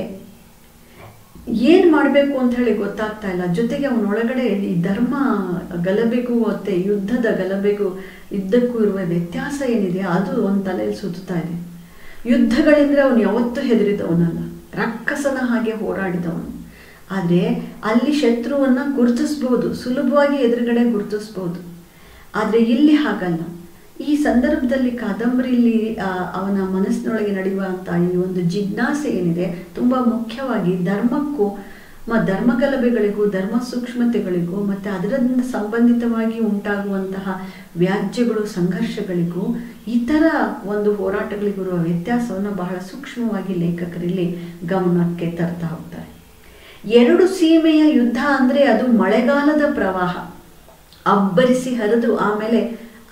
ಏನು ಮಾಡಬೇಕು ಅಂತ ಹೇಳಿ ಗೊತ್ತಾಗ್ತಾ ಇಲ್ಲ. ಜೊತೆಗೆ ಅವನೊಳಗಡೆ ಈ ಧರ್ಮ ಗಲಭೆಗೂ ಮತ್ತು ಯುದ್ಧದ ಗಲಭೆಗೂ ಯುದ್ಧಕ್ಕೂ ಇರುವ ವ್ಯತ್ಯಾಸ ಏನಿದೆ ಅದು ಒಂದು ತಲೆಯಲ್ಲಿ ಸುತ್ತಾ ಇದೆ. ಯುದ್ಧಗಳೆಂದರೆ ಅವನು ಯಾವತ್ತೂ ಹೆದರಿದವನಲ್ಲ, ರಕ್ಕಸನ ಹಾಗೆ ಹೋರಾಡಿದವನು. ಆದರೆ ಅಲ್ಲಿ ಶತ್ರುವನ್ನು ಗುರುತಿಸ್ಬೋದು, ಸುಲಭವಾಗಿ ಎದುರುಗಡೆ ಗುರುತಿಸ್ಬೋದು. ಆದರೆ ಇಲ್ಲಿ ಹಾಗಲ್ಲ. ಈ ಸಂದರ್ಭದಲ್ಲಿ ಕಾದಂಬರಿಯಲ್ಲಿ ಅವನ ಮನಸ್ಸಿನೊಳಗೆ ನಡೆಯುವಂಥ ಈ ಒಂದು ಜಿಜ್ಞಾಸೆ ಏನಿದೆ ತುಂಬ ಮುಖ್ಯವಾಗಿ ಧರ್ಮಕ್ಕೂ ಧರ್ಮಗಲಭೆಗಳಿಗೂ ಧರ್ಮ ಸೂಕ್ಷ್ಮತೆಗಳಿಗೂ ಮತ್ತು ಅದರಿಂದ ಸಂಬಂಧಿತವಾಗಿ ಉಂಟಾಗುವಂತಹ ವ್ಯಾಜ್ಯಗಳು ಸಂಘರ್ಷಗಳಿಗೂ ಇತರ ಒಂದು ಹೋರಾಟಗಳಿಗಿರುವ ವ್ಯತ್ಯಾಸವನ್ನು ಬಹಳ ಸೂಕ್ಷ್ಮವಾಗಿ ಲೇಖಕರಲ್ಲಿ ಗಮನಕ್ಕೆ ತರ್ತಾ ಹೋಗ್ತಾರೆ. ಎರಡು ಸೀಮೆಯ ಯುದ್ಧ ಅಂದರೆ ಅದು ಮಳೆಗಾಲದ ಪ್ರವಾಹ ಅಬ್ಬರಿಸಿ ಹರಿದು ಆಮೇಲೆ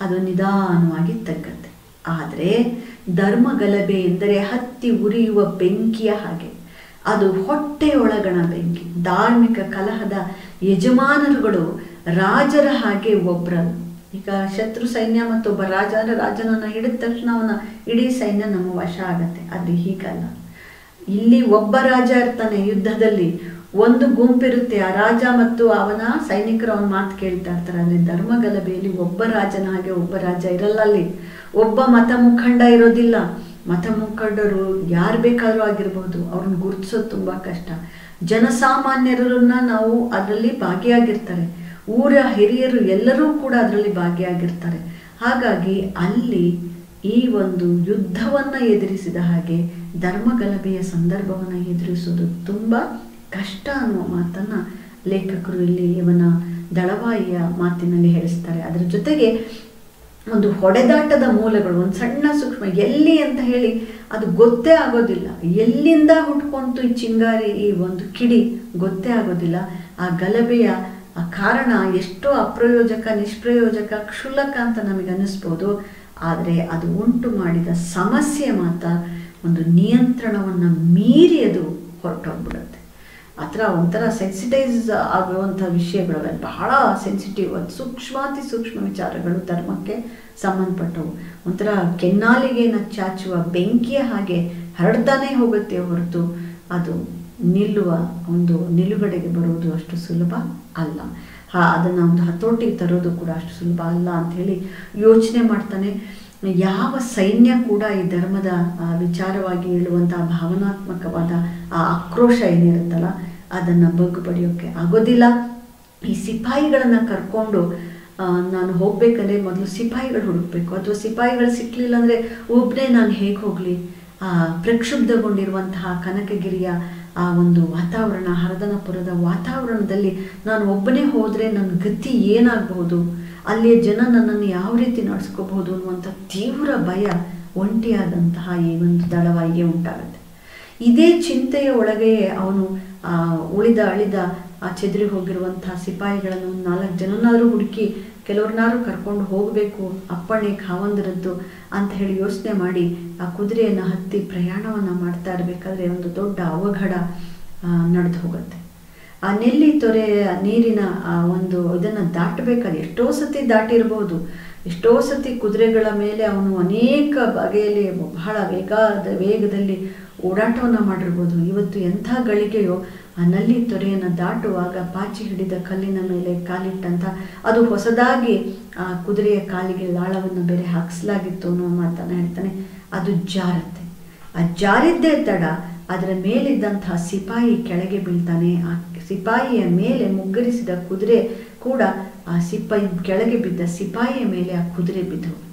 ಅದು ನಿಧಾನವಾಗಿ ತಗ್ಗತ್ತೆ. ಆದರೆ ಧರ್ಮಗಲಭೆ ಎಂದರೆ ಹತ್ತಿ ಉರಿಯುವ ಬೆಂಕಿಯ ಹಾಗೆ. ಅದು ಹೊಟ್ಟೆಯೊಳಗಣ ಬೆಂಕಿ. ಧಾರ್ಮಿಕ ಕಲಹದ ಯಜಮಾನರುಗಳು ರಾಜರ ಹಾಗೆ ಒಬ್ಬರಲ್ಲ. ಈಗ ಶತ್ರು ಸೈನ್ಯ ಮತ್ತು ಒಬ್ಬ ರಾಜನನ್ನು ಹಿಡಿದ ತಕ್ಷಣ ಅವನ ಇಡೀ ಸೈನ್ಯ ನಮ್ಮ ವಶ ಆಗತ್ತೆ. ಅದು ಹೀಗಲ್ಲ. ಇಲ್ಲಿ ಒಬ್ಬ ರಾಜ ಇರ್ತಾನೆ, ಯುದ್ಧದಲ್ಲಿ ಒಂದು ಗುಂಪಿರುತ್ತೆ, ಆ ರಾಜ ಮತ್ತು ಅವನ ಸೈನಿಕರು ಅವನ ಮಾತು ಕೇಳ್ತಾ ಇರ್ತಾರೆ. ಆದರೆ ಧರ್ಮಗಲಭೆಯಲ್ಲಿ ಒಬ್ಬ ರಾಜನ ಹಾಗೆ ಒಬ್ಬ ರಾಜ ಇರಲ್ಲ. ಅಲ್ಲಿ ಒಬ್ಬ ಮತ ಮುಖಂಡ ಇರೋದಿಲ್ಲ. ಮತ ಮುಖಂಡರು ಯಾರು ಬೇಕಾದರೂ ಆಗಿರ್ಬೋದು, ಅವ್ರನ್ನ ಗುರುತಿಸೋದು ತುಂಬ ಕಷ್ಟ. ಜನಸಾಮಾನ್ಯರನ್ನ ನಾವು ಅದರಲ್ಲಿ ಭಾಗಿಯಾಗಿರ್ತಾರೆ, ಊರ ಹಿರಿಯರು ಎಲ್ಲರೂ ಕೂಡ ಅದರಲ್ಲಿ ಭಾಗಿಯಾಗಿರ್ತಾರೆ. ಹಾಗಾಗಿ ಅಲ್ಲಿ ಈ ಒಂದು ಯುದ್ಧವನ್ನು ಎದುರಿಸಿದ ಹಾಗೆ ಧರ್ಮಗಲಭೆಯ ಸಂದರ್ಭವನ್ನು ಎದುರಿಸೋದು ತುಂಬ ಕಷ್ಟ ಅನ್ನುವ ಮಾತನ್ನು ಲೇಖಕರು ಇಲ್ಲಿ ಇವನ ದಳವಾಯಿಯ ಮಾತಿನಲ್ಲಿ ಹೇಳಿಸ್ತಾರೆ. ಅದರ ಜೊತೆಗೆ ಒಂದು ಹೊಡೆದಾಟದ ಮೂಲಗಳು, ಒಂದು ಸಣ್ಣ ಸೂಕ್ಷ್ಮ ಎಲ್ಲಿ ಅಂತ ಹೇಳಿ ಅದು ಗೊತ್ತೇ ಆಗೋದಿಲ್ಲ. ಎಲ್ಲಿಂದ ಹುಟ್ಕೊಂತು ಈ ಚಿಂಗಾರಿ, ಈ ಒಂದು ಕಿಡಿ ಗೊತ್ತೇ ಆಗೋದಿಲ್ಲ. ಆ ಗಲಭೆಯ ಆ ಕಾರಣ ಎಷ್ಟೋ ಅಪ್ರಯೋಜಕ, ನಿಷ್ಪ್ರಯೋಜಕ, ಕ್ಷುಲ್ಲಕ ಅಂತ ನಮಗೆ ಅನ್ನಿಸ್ಬೋದು. ಆದರೆ ಅದು ಉಂಟು ಮಾಡಿದ ಸಮಸ್ಯೆ ಮಾತ್ರ ಒಂದು ನಿಯಂತ್ರಣವನ್ನು ಮೀರಿ ಅದು ಹೊರಟೋಗ್ಬಿಡುತ್ತೆ. ಆ ಥರ ಒಂಥರ ಸೆನ್ಸಿಟೈಸ್ ಆಗುವಂಥ ವಿಷಯಗಳು, ಬಹಳ ಸೆನ್ಸಿಟಿವ್, ಅದು ಸೂಕ್ಷ್ಮಾತಿ ಸೂಕ್ಷ್ಮ ವಿಚಾರಗಳು ಧರ್ಮಕ್ಕೆ ಸಂಬಂಧಪಟ್ಟವು. ಒಂಥರ ಕೆನ್ನಾಲಿಗೆಯನ್ನು ಚಾಚುವ ಬೆಂಕಿಯ ಹಾಗೆ ಹರಡ್ತಾನೆ ಹೋಗುತ್ತೆ ಹೊರತು ಅದು ನಿಲುಗಡೆಗೆ ಬರುವುದು ಅಷ್ಟು ಸುಲಭ ಅಲ್ಲ. ಅದನ್ನು ಒಂದು ಹತೋಟಿಗೆ ತರೋದು ಕೂಡ ಅಷ್ಟು ಸುಲಭ ಅಲ್ಲ ಅಂಥೇಳಿ ಯೋಚನೆ ಮಾಡ್ತಾನೆ. ಯಾವ ಸೈನ್ಯ ಕೂಡ ಈ ಧರ್ಮದ ವಿಚಾರವಾಗಿ ಹೇಳುವಂಥ ಭಾವನಾತ್ಮಕವಾದ ಆ ಆಕ್ರೋಶ ಏನಿರುತ್ತಲ್ಲ ಅದನ್ನು ಬಗ್ಗು ಪಡೆಯೋಕ್ಕೆ ಆಗೋದಿಲ್ಲ. ಈ ಸಿಪಾಯಿಗಳನ್ನು ಕರ್ಕೊಂಡು ನಾನು ಹೋಗ್ಬೇಕಂದ್ರೆ ಮೊದಲು ಸಿಪಾಯಿಗಳು ಹುಡುಕಬೇಕು, ಅಥವಾ ಸಿಪಾಯಿಗಳು ಸಿಕ್ಕಲಿಲ್ಲ ಅಂದರೆ ಒಬ್ಬನೇ ನಾನು ಹೇಗೆ ಹೋಗಲಿ? ಪ್ರಕ್ಷುಬ್ಧಗೊಂಡಿರುವಂತಹ ಕನಕಗಿರಿಯ ಆ ಒಂದು ವಾತಾವರಣ, ಹರದನಪುರದ ವಾತಾವರಣದಲ್ಲಿ ನಾನು ಒಬ್ಬನೇ ಹೋದರೆ ನನ್ನ ಗತಿ ಏನಾಗಬಹುದು, ಅಲ್ಲಿಯ ಜನ ನನ್ನನ್ನು ಯಾವ ರೀತಿ ನಡೆಸ್ಕೋಬಹುದು ಅನ್ನುವಂಥ ತೀವ್ರ ಭಯ ಒಂಟಿಯಾದಂತಹ ಈ ಒಂದು ದಳವಾಯಿಗೆ ಉಂಟಾಗುತ್ತೆ. ಇದೇ ಚಿಂತೆಯ ಒಳಗೆ ಅವನು ಅಳಿದ ಚೆದರಿ ಹೋಗಿರುವಂತಹ ಸಿಪಾಯಿಗಳನ್ನು 4 ಜನನಾದರೂ ಹುಡುಕಿ ಕೆಲವ್ರನ್ನಾರು ಕರ್ಕೊಂಡು ಹೋಗಬೇಕು, ಅಪ್ಪಣೆ ಖಾವಂದರದ್ದು ಅಂತ ಹೇಳಿ ಯೋಚನೆ ಮಾಡಿ ಆ ಕುದುರೆಯನ್ನು ಹತ್ತಿ ಪ್ರಯಾಣವನ್ನು ಮಾಡ್ತಾ ಇರಬೇಕಾದ್ರೆ ಒಂದು ದೊಡ್ಡ ಅವಘಡ ನಡೆದು ಹೋಗುತ್ತೆ. ಆ ನೆಲ್ಲಿ ತೊರೆ ನೀರಿನ ಒಂದು ಇದನ್ನು ದಾಟಬೇಕಾದ್ರೆ ಎಷ್ಟೋ ಸತಿ ದಾಟಿರ್ಬೋದು, ಎಷ್ಟೋ ಸತಿ ಕುದುರೆಗಳ ಮೇಲೆ ಅವನು ಅನೇಕ ಬಗೆಯಲ್ಲಿ ಬಹಳ ವೇಗದಲ್ಲಿ ಓಡಾಟವನ್ನು ಮಾಡಿರ್ಬೋದು. ಇವತ್ತು ಎಂಥ ಗಳಿಗೆಯೋ ಆ ನಲ್ಲಿ ತೊರೆಯನ್ನು ದಾಟುವಾಗ ಪಾಚಿ ಹಿಡಿದ ಕಲ್ಲಿನ ಮೇಲೆ ಕಾಲಿಟ್ಟಂಥ ಅದು ಹೊಸದಾಗಿ ಆ ಕುದುರೆಯ ಕಾಲಿಗೆ ಲಾಳವನ್ನು ಬೇರೆ ಹಾಕಿಸಲಾಗಿತ್ತು ಅನ್ನೋ ಮಾತನ್ನು ಹೇಳ್ತಾನೆ. ಅದು ಜಾರತ್ತೆ. ಆ ಜಾರಿದ್ದೇ ತಡ ಅದರ ಮೇಲಿದ್ದಂತಹ ಸಿಪಾಯಿ ಕೆಳಗೆ ಬೀಳ್ತಾನೆ. ಆ ಸಿಪಾಯಿಯ ಮೇಲೆ ಮುಗ್ಗರಿಸಿದ ಕುದುರೆ ಕೂಡ ಆ ಕೆಳಗೆ ಬಿದ್ದ ಸಿಪಾಯಿಯ ಮೇಲೆ ಆ ಕುದುರೆ ಬಿದ್ದು ಹೋಗುತ್ತೆ.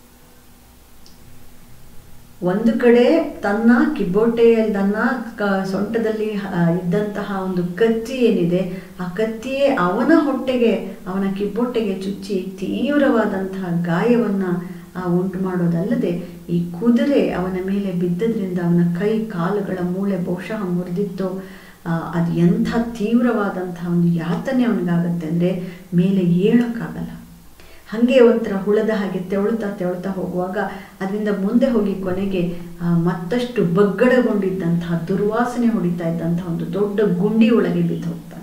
ಒಂದು ಕಡೆ ತನ್ನ ಕಿಬ್ಬೊಟ್ಟೆಯಲ್ಲಿ ತನ್ನ ಸೊಂಟದಲ್ಲಿ ಇದ್ದಂತಹ ಒಂದು ಕತ್ತಿ ಏನಿದೆ, ಆ ಕತ್ತಿಯೇ ಅವನ ಹೊಟ್ಟೆಗೆ, ಅವನ ಕಿಬ್ಬೊಟ್ಟೆಗೆ ಚುಚ್ಚಿ ತೀವ್ರವಾದಂತಹ ಗಾಯವನ್ನು ಉಂಟು ಮಾಡೋದಲ್ಲದೆ ಈ ಕುದುರೆ ಅವನ ಮೇಲೆ ಬಿದ್ದದ್ರಿಂದ ಅವನ ಕೈ ಕಾಲುಗಳ ಮೂಳೆ ಬಹುಶಃ ಮುರಿದಿತ್ತು. ಅದು ಎಂಥ ತೀವ್ರವಾದಂತಹ ಒಂದು ಯಾತನೆ ಅವನಿಗಾಗತ್ತೆ ಅಂದರೆ ಮೇಲೆ ಏಳೋಕ್ಕಾಗಲ್ಲ. ಹಾಗೆ ಒಂಥರ ಹುಳದ ಹಾಗೆ ತೆವಳ್ತಾ ಹೋಗುವಾಗ ಅದರಿಂದ ಮುಂದೆ ಹೋಗಿ ಕೊನೆಗೆ ಮತ್ತಷ್ಟು ಬಗ್ಗಡಗೊಂಡಿದ್ದಂತಹ ದುರ್ವಾಸನೆ ಹೊಡಿತಾ ಇದ್ದಂತಹ ಒಂದು ದೊಡ್ಡ ಗುಂಡಿ ಒಳಗೆ ಬಿದ್ದು ಹೋಗ್ತಾನೆ.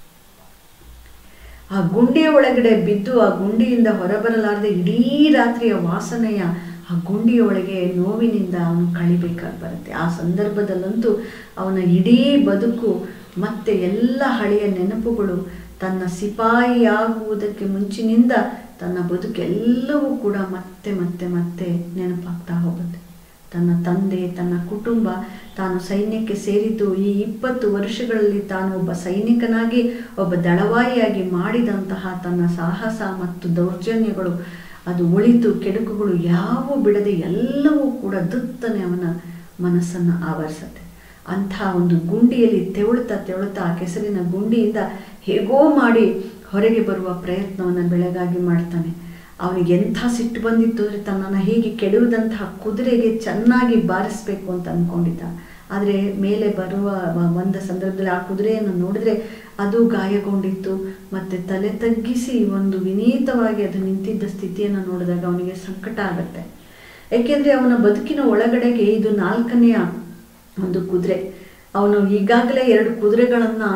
ಆ ಗುಂಡಿಯ ಒಳಗಡೆ ಬಿದ್ದು ಆ ಗುಂಡಿಯಿಂದ ಹೊರಬರಲಾರದೆ ಇಡೀ ರಾತ್ರಿಯ ವಾಸನೆಯ ಆ ಗುಂಡಿಯ ಒಳಗೆ ನೋವಿನಿಂದ ಅವನು ಕಳಿಬೇಕಾಗಿ ಬರುತ್ತೆ. ಆ ಸಂದರ್ಭದಲ್ಲಂತೂ ಅವನ ಇಡೀ ಬದುಕು ಮತ್ತೆ ಎಲ್ಲ ಹಳೆಯ ನೆನಪುಗಳು, ತನ್ನ ಸಿಪಾಯಿಯಾಗುವುದಕ್ಕೆ ಮುಂಚಿನಿಂದ ತನ್ನ ಬದುಕೆಲ್ಲವೂ ಕೂಡ ಮತ್ತೆ ಮತ್ತೆ ಮತ್ತೆ ನೆನಪಾಗ್ತಾ ಹೋಗುತ್ತೆ. ತನ್ನ ತಂದೆ, ತನ್ನ ಕುಟುಂಬ, ತಾನು ಸೈನ್ಯಕ್ಕೆ ಸೇರಿದ್ದು ಈ 20 ವರ್ಷಗಳಲ್ಲಿ ತಾನು ಒಬ್ಬ ಸೈನಿಕನಾಗಿ, ಒಬ್ಬ ದಳವಾಯಿಯಾಗಿ ಮಾಡಿದಂತಹ ತನ್ನ ಸಾಹಸ ಮತ್ತು ದೌರ್ಜನ್ಯಗಳು, ಅದು ಒಳಿತು ಕೆಡುಕುಗಳು ಯಾವೂ ಬಿಡದೆ ಎಲ್ಲವೂ ಕೂಡ ದುತ್ತನೆ ಅವನ ಮನಸ್ಸನ್ನು ಆವರಿಸುತ್ತೆ. ಅಂಥ ಒಂದು ಗುಂಡಿಯಲ್ಲಿ ತೆವಳುತ್ತಾ ಆ ಕೆಸರಿನ ಗುಂಡಿಯಿಂದ ಹೇಗೋ ಮಾಡಿ ಹೊರಗೆ ಬರುವ ಪ್ರಯತ್ನವನ್ನು ಬೆಳಗಾಗಿ ಮಾಡ್ತಾನೆ. ಅವನಿಗೆ ಎಂಥ ಸಿಟ್ಟು ಬಂದಿತ್ತು ಅಂದರೆ ತನ್ನನ್ನು ಹೀಗೆ ಕೆಡುವುದಂತಹ ಕುದುರೆಗೆ ಚೆನ್ನಾಗಿ ಬಾರಿಸಬೇಕು ಅಂತ ಅಂದ್ಕೊಂಡಿದ್ದ. ಆದರೆ ಮೇಲೆ ಬರುವ ಒಂದು ಸಂದರ್ಭದಲ್ಲಿ ಆ ಕುದುರೆಯನ್ನು ನೋಡಿದ್ರೆ ಅದು ಗಾಯಗೊಂಡಿತ್ತು. ಮತ್ತು ತಲೆ ತಗ್ಗಿಸಿ ಒಂದು ವಿನೀತವಾಗಿ ಅದು ನಿಂತಿದ್ದ ಸ್ಥಿತಿಯನ್ನು ನೋಡಿದಾಗ ಅವನಿಗೆ ಸಂಕಟ ಆಗುತ್ತೆ. ಏಕೆಂದರೆ ಅವನ ಬದುಕಿನ ಒಳಗಡೆಗೆ ಇದು 4ನೆಯ ಒಂದು ಕುದುರೆ. ಅವನು ಈಗಾಗಲೇ 2 ಕುದುರೆಗಳನ್ನು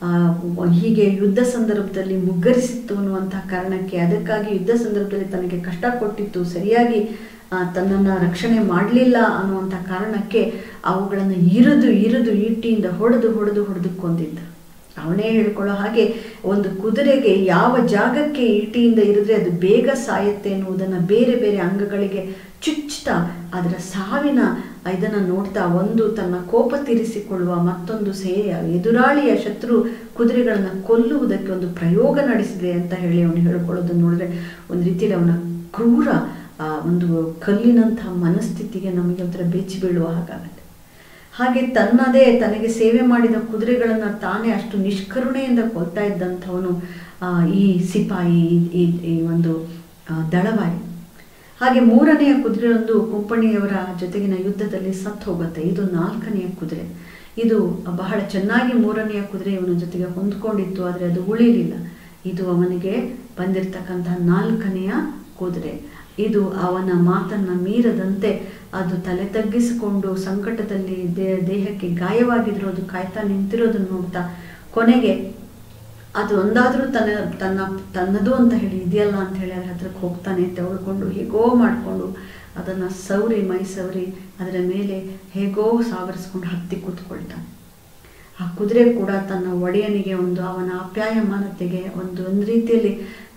ಹೀಗೆ ಯುದ್ಧ ಸಂದರ್ಭದಲ್ಲಿ ಮುಗ್ಗರಿಸಿತ್ತು ಅನ್ನುವಂಥ ಕಾರಣಕ್ಕೆ, ಅದಕ್ಕಾಗಿ ಯುದ್ಧ ಸಂದರ್ಭದಲ್ಲಿ ತನಗೆ ಕಷ್ಟ ಕೊಟ್ಟಿತ್ತು, ಸರಿಯಾಗಿ ತನ್ನನ್ನು ರಕ್ಷಣೆ ಮಾಡಲಿಲ್ಲ ಅನ್ನುವಂಥ ಕಾರಣಕ್ಕೆ ಅವುಗಳನ್ನು ಇರಿದು ಈಟಿಯಿಂದ ಹೊಡೆದು ಕೊಂದಿದ್ದ. ಅವನೇ ಹೇಳ್ಕೊಳ್ಳೋ ಹಾಗೆ, ಒಂದು ಕುದುರೆಗೆ ಯಾವ ಜಾಗಕ್ಕೆ ಈಟಿಯಿಂದ ಇರಿದ್ರೆ ಅದು ಬೇಗ ಸಾಯುತ್ತೆ ಎನ್ನುವುದನ್ನು ಬೇರೆ ಬೇರೆ ಅಂಗಗಳಿಗೆ ಚುಚ್ಚುತ್ತಾ ಅದರ ಸಾವಿನ ಇದನ್ನು ನೋಡ್ತಾ, ಒಂದು ತನ್ನ ಕೋಪ ತೀರಿಸಿಕೊಳ್ಳುವ, ಮತ್ತೊಂದು ಎದುರಾಳಿಯ ಶತ್ರು ಕುದುರೆಗಳನ್ನು ಕೊಲ್ಲುವುದಕ್ಕೆ ಒಂದು ಪ್ರಯೋಗ ನಡೆಸಿದೆ ಅಂತ ಹೇಳಿ ಅವನು ಹೇಳ್ಕೊಳ್ಳೋದನ್ನು ನೋಡಿದ್ರೆ ಒಂದು ರೀತಿಯಲ್ಲಿ ಅವನ ಕ್ರೂರ ಒಂದು ಕಲ್ಲಿನಂಥ ಮನಸ್ಥಿತಿಗೆ ನಮಗೆ ಒಂಥರ ಬೆಚ್ಚಿ ಬೀಳುವ ಹಾಗಾಗುತ್ತೆ. ಹಾಗೆ ತನಗೆ ಸೇವೆ ಮಾಡಿದ ಕುದುರೆಗಳನ್ನು ತಾನೇ ಅಷ್ಟು ನಿಷ್ಕರುಣೆಯಿಂದ ಕೊಲ್ತಾ ಇದ್ದಂಥವನು ಈ ಸಿಪಾಯಿ, ಈ ಒಂದು ದಳವಾಯಿ. ಹಾಗೆ 3ನೆಯ ಕುದುರೆಯೊಂದು ಕುಂಪಣಿಯವರ ಜೊತೆಗಿನ ಯುದ್ಧದಲ್ಲಿ ಸತ್ತು ಹೋಗುತ್ತೆ. ಇದು 4ನೆಯ ಕುದುರೆ. ಇದು ಬಹಳ ಚೆನ್ನಾಗಿ 3ನೆಯ ಕುದುರೆ ಇವನ ಜೊತೆಗೆ ಹೊಂದ್ಕೊಂಡಿತ್ತು, ಆದರೆ ಅದು ಉಳಿಲಿಲ್ಲ. ಇದು ಅವನಿಗೆ ಬಂದಿರತಕ್ಕಂಥ 4ನೆಯ ಕುದುರೆ. ಇದು ಅವನ ಮಾತನ್ನು ಮೀರದಂತೆ ಅದು ತಲೆ ತಗ್ಗಿಸಿಕೊಂಡು ಸಂಕಟದಲ್ಲಿ ದೇಹಕ್ಕೆ ಗಾಯವಾಗಿದ್ರು ಅದು ಕಾಯ್ತಾ ನಿಂತಿರೋದನ್ನು ನೋಡ್ತಾ, ಕೊನೆಗೆ ಅದು ಒಂದಾದರೂ ತನ್ನದು ಅಂತ ಹೇಳಿ ಇದೆಯಲ್ಲ ಅಂತ ಹೇಳಿ ಅದ್ರ ಹತ್ರಕ್ಕೆ ಹೋಗ್ತಾನೆ. ತೆಗೆದುಕೊಂಡು ಹೇಗೋ ಮಾಡಿಕೊಂಡು ಅದನ್ನು ಮೈ ಸವರಿ ಅದರ ಮೇಲೆ ಹೇಗೋ ಸಾವರಿಸ್ಕೊಂಡು ಹತ್ತಿ ಕೂತ್ಕೊಳ್ತಾನೆ. ಆ ಕುದುರೆ ಕೂಡ ತನ್ನ ಒಡೆಯನಿಗೆ ಅವನ ಆಪ್ಯಾಯಮಾನತೆಗೆ ಒಂದು ರೀತಿಯಲ್ಲಿ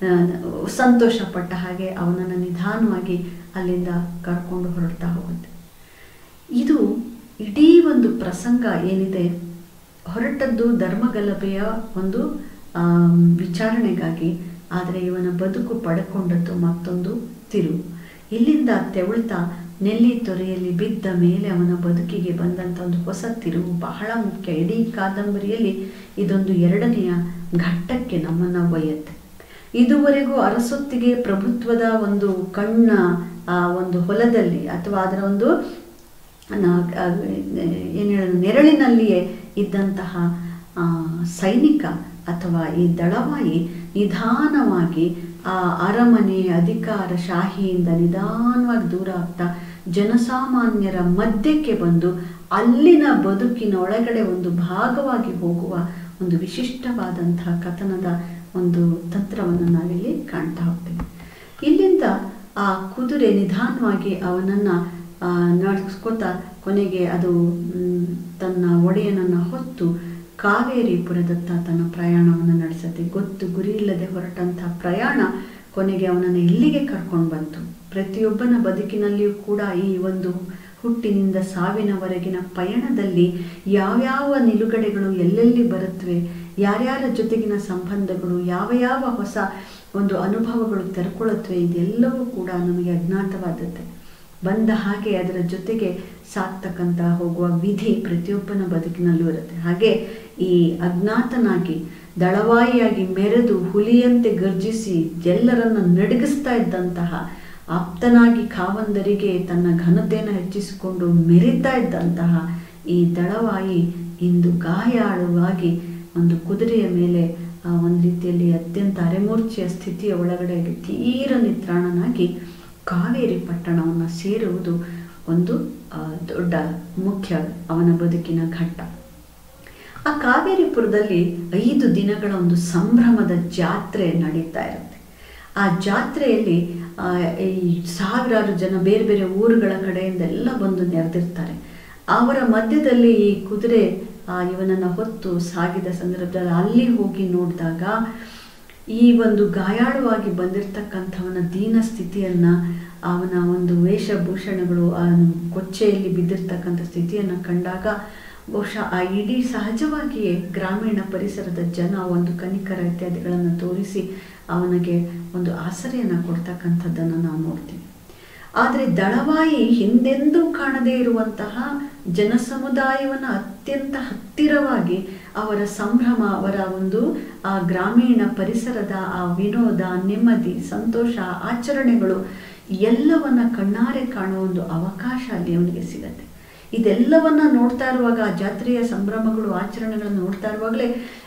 ಸಂತೋಷ ಪಟ್ಟ ಹಾಗೆ ಅವನನ್ನು ನಿಧಾನವಾಗಿ ಅಲ್ಲಿಂದ ಕರ್ಕೊಂಡು ಹೊರಡ್ತಾ ಹೋಗುತ್ತೆ. ಇದು ಇಡೀ ಒಂದು ಪ್ರಸಂಗ ಏನಿದೆ, ಹೊರಟದ್ದು ಧರ್ಮಗಲಭೆಯ ಒಂದು ವಿಚಾರಣೆಗಾಗಿ, ಆದರೆ ಇವನ ಬದುಕು ಪಡ್ಕೊಂಡದ್ದು ಮತ್ತೊಂದು ತಿರುವು. ಇಲ್ಲಿಂದ ತೆವಳ್ತಾ ನೆಲ್ಲಿ ತೊರೆಯಲ್ಲಿ ಬಿದ್ದ ಮೇಲೆ ಅವನ ಬದುಕಿಗೆ ಬಂದಂಥ ಒಂದು ಹೊಸ ತಿರುವು ಬಹಳ ಮುಖ್ಯ. ಇಡೀ ಕಾದಂಬರಿಯಲ್ಲಿ ಇದೊಂದು 2ನೆಯ ಘಟ್ಟಕ್ಕೆ ನಮ್ಮನ್ನು ಒಯ್ಯುತ್ತೆ. ಇದುವರೆಗೂ ಅರಸೊತ್ತಿಗೆ ಪ್ರಭುತ್ವದ ಒಂದು ಕಣ್ಣ ಒಂದು ಹೊಲದಲ್ಲಿ ಅಥವಾ ಅದರ ಒಂದು ನೆರಳಿನಲ್ಲಿಯೇ ಇದ್ದಂತಹ ಸೈನಿಕ ಅಥವಾ ಈ ದಳವಾಯಿ ನಿಧಾನವಾಗಿ ಆ ಅರಮನೆ ಅಧಿಕಾರ ಶಾಹಿಯಿಂದ ನಿಧಾನವಾಗಿ ದೂರ ಆಗ್ತಾ ಜನಸಾಮಾನ್ಯರ ಮಧ್ಯಕ್ಕೆ ಬಂದು ಅಲ್ಲಿನ ಬದುಕಿನ ಒಳಗಡೆ ಒಂದು ಭಾಗವಾಗಿ ಹೋಗುವ ಒಂದು ವಿಶಿಷ್ಟವಾದಂತಹ ಕಥನದ ಒಂದು ತಂತ್ರವನ್ನು ನಾವಿಲ್ಲಿ ಕಾಣ್ತಾ ಹೋಗ್ತೀವಿ. ಇಲ್ಲಿಂದ ಆ ಕುದುರೆ ನಿಧಾನವಾಗಿ ಅವನನ್ನು ನಡೆಸ್ಕೋತಾ ಕೊನೆಗೆ ಅದು ತನ್ನ ಒಡೆಯನನ್ನು ಹೊತ್ತು ಕಾವೇರಿಪುರದತ್ತ ತನ್ನ ಪ್ರಯಾಣವನ್ನು ನಡೆಸುತ್ತೆ. ಗುರಿ ಇಲ್ಲದೆ ಹೊರಟಂಥ ಪ್ರಯಾಣ ಕೊನೆಗೆ ಅವನನ್ನು ಎಲ್ಲಿಗೆ ಕರ್ಕೊಂಡು ಬಂತು. ಪ್ರತಿಯೊಬ್ಬನ ಬದುಕಿನಲ್ಲಿಯೂ ಕೂಡ ಈ ಒಂದು ಹುಟ್ಟಿನಿಂದ ಸಾವಿನವರೆಗಿನ ಪಯಣದಲ್ಲಿ ಯಾವ್ಯಾವ ನಿಲುಗಡೆಗಳು ಎಲ್ಲೆಲ್ಲಿ ಬರುತ್ತವೆ, ಯಾರ್ಯಾರ ಜೊತೆಗಿನ ಸಂಬಂಧಗಳು, ಯಾವ ಹೊಸ ಒಂದು ಅನುಭವಗಳು ತೆರ್ಕೊಳ್ಳುತ್ತವೆ, ಇದೆಲ್ಲವೂ ಕೂಡ ನಮಗೆ ಅಜ್ಞಾತವಾದದ್ದೇ. ಬಂದ ಹಾಗೆ ಅದರ ಜೊತೆಗೆ ಸಾಕ್ತಕ್ಕಂಥ ಹೋಗುವ ವಿಧಿ ಪ್ರತಿಯೊಬ್ಬನ ಬದುಕಿನಲ್ಲೂ ಇರುತ್ತೆ. ಹಾಗೆ ಈ ಅಜ್ಞಾತನಾಗಿ ದಳವಾಯಿಯಾಗಿ ಮೆರೆದು ಹುಲಿಯಂತೆ ಗರ್ಜಿಸಿ ಎಲ್ಲರನ್ನು ನಡಗಿಸ್ತಾ ಇದ್ದಂತಹ ಆಪ್ತನಾಗಿ ಕಾವಂದರಿಗೆ ತನ್ನ ಘನತೆಯನ್ನು ಹೆಚ್ಚಿಸಿಕೊಂಡು ಮೆರಿತಾ ಇದ್ದಂತಹ ಈ ದಳವಾಯಿ ಇಂದು ಗಾಯಾಳುವಾಗಿ ಒಂದು ಕುದುರೆಯ ಮೇಲೆ ಒಂದು ರೀತಿಯಲ್ಲಿ ಅತ್ಯಂತ ಅರೆಮೂರ್ಛೆಯ ಸ್ಥಿತಿಯ ಒಳಗಡೆ ತೀರ ನಿತ್ರಾಣನಾಗಿ ಕಾವೇರಿ ಪಟ್ಟಣವನ್ನು ಸೇರುವುದು ಒಂದು ದೊಡ್ಡ ಮುಖ್ಯ ಅವನ ಬದುಕಿನ ಘಟ್ಟ. ಆ ಕಾವೇರಿಪುರದಲ್ಲಿ 5 ದಿನಗಳ ಒಂದು ಸಂಭ್ರಮದ ಜಾತ್ರೆ ನಡೀತಾ ಇರುತ್ತೆ. ಆ ಜಾತ್ರೆಯಲ್ಲಿ ಈ ಸಾವಿರಾರು ಜನ ಬೇರೆ ಬೇರೆ ಊರುಗಳ ಕಡೆಯಿಂದೆಲ್ಲ ಬಂದು ನೆರೆದಿರ್ತಾರೆ. ಅವರ ಮಧ್ಯದಲ್ಲಿ ಈ ಕುದುರೆ ಇವನನ್ನು ಹೊತ್ತು ಸಾಗಿದ ಸಂದರ್ಭದಲ್ಲಿ ಅಲ್ಲಿ ಹೋಗಿ ನೋಡಿದಾಗ ಈ ಒಂದು ಗಾಯಾಳುವಾಗಿ ಬಂದಿರತಕ್ಕಂಥವನ ದೀನ ಸ್ಥಿತಿಯನ್ನು, ಅವನ ಒಂದು ವೇಷಭೂಷಣಗಳು, ಕೊಚ್ಚೆಯಲ್ಲಿ ಬಿದ್ದಿರ್ತಕ್ಕಂಥ ಸ್ಥಿತಿಯನ್ನು ಕಂಡಾಗ ಬಹುಶಃ ಆ ಇಡೀ ಸಹಜವಾಗಿಯೇ ಗ್ರಾಮೀಣ ಪರಿಸರದ ಜನ ಒಂದು ಕನಿಕರ ಇತ್ಯಾದಿಗಳನ್ನು ತೋರಿಸಿ ಅವನಿಗೆ ಒಂದು ಆಸರೆಯನ್ನು ಕೊಡ್ತಕ್ಕಂಥದ್ದನ್ನು ನಾವು ನೋಡ್ತೀವಿ. ಆದರೆ ದಳವಾಯಿ ಹಿಂದೆಂದೂ ಕಾಣದೇ ಇರುವಂತಹ ಜನಸಮುದಾಯವನ್ನು ಅತ್ಯಂತ ಹತ್ತಿರವಾಗಿ ಅವರ ಸಂಭ್ರಮ, ಅವರ ಒಂದು ಆ ಗ್ರಾಮೀಣ ಪರಿಸರದ ಆ ವಿನೋದ, ನೆಮ್ಮದಿ, ಸಂತೋಷ, ಆಚರಣೆಗಳು ಎಲ್ಲವನ್ನ ಕಣ್ಣಾರೆ ಕಾಣುವ ಒಂದು ಅವಕಾಶ ಅಲ್ಲಿ ಅವನಿಗೆ ಸಿಗತ್ತೆ. ಇದೆಲ್ಲವನ್ನ ನೋಡ್ತಾ ಇರುವಾಗ, ಆ ಜಾತ್ರೆಯ ಸಂಭ್ರಮಗಳು, ಆಚರಣೆಗಳನ್ನು ನೋಡ್ತಾ ಇರುವಾಗಲೇ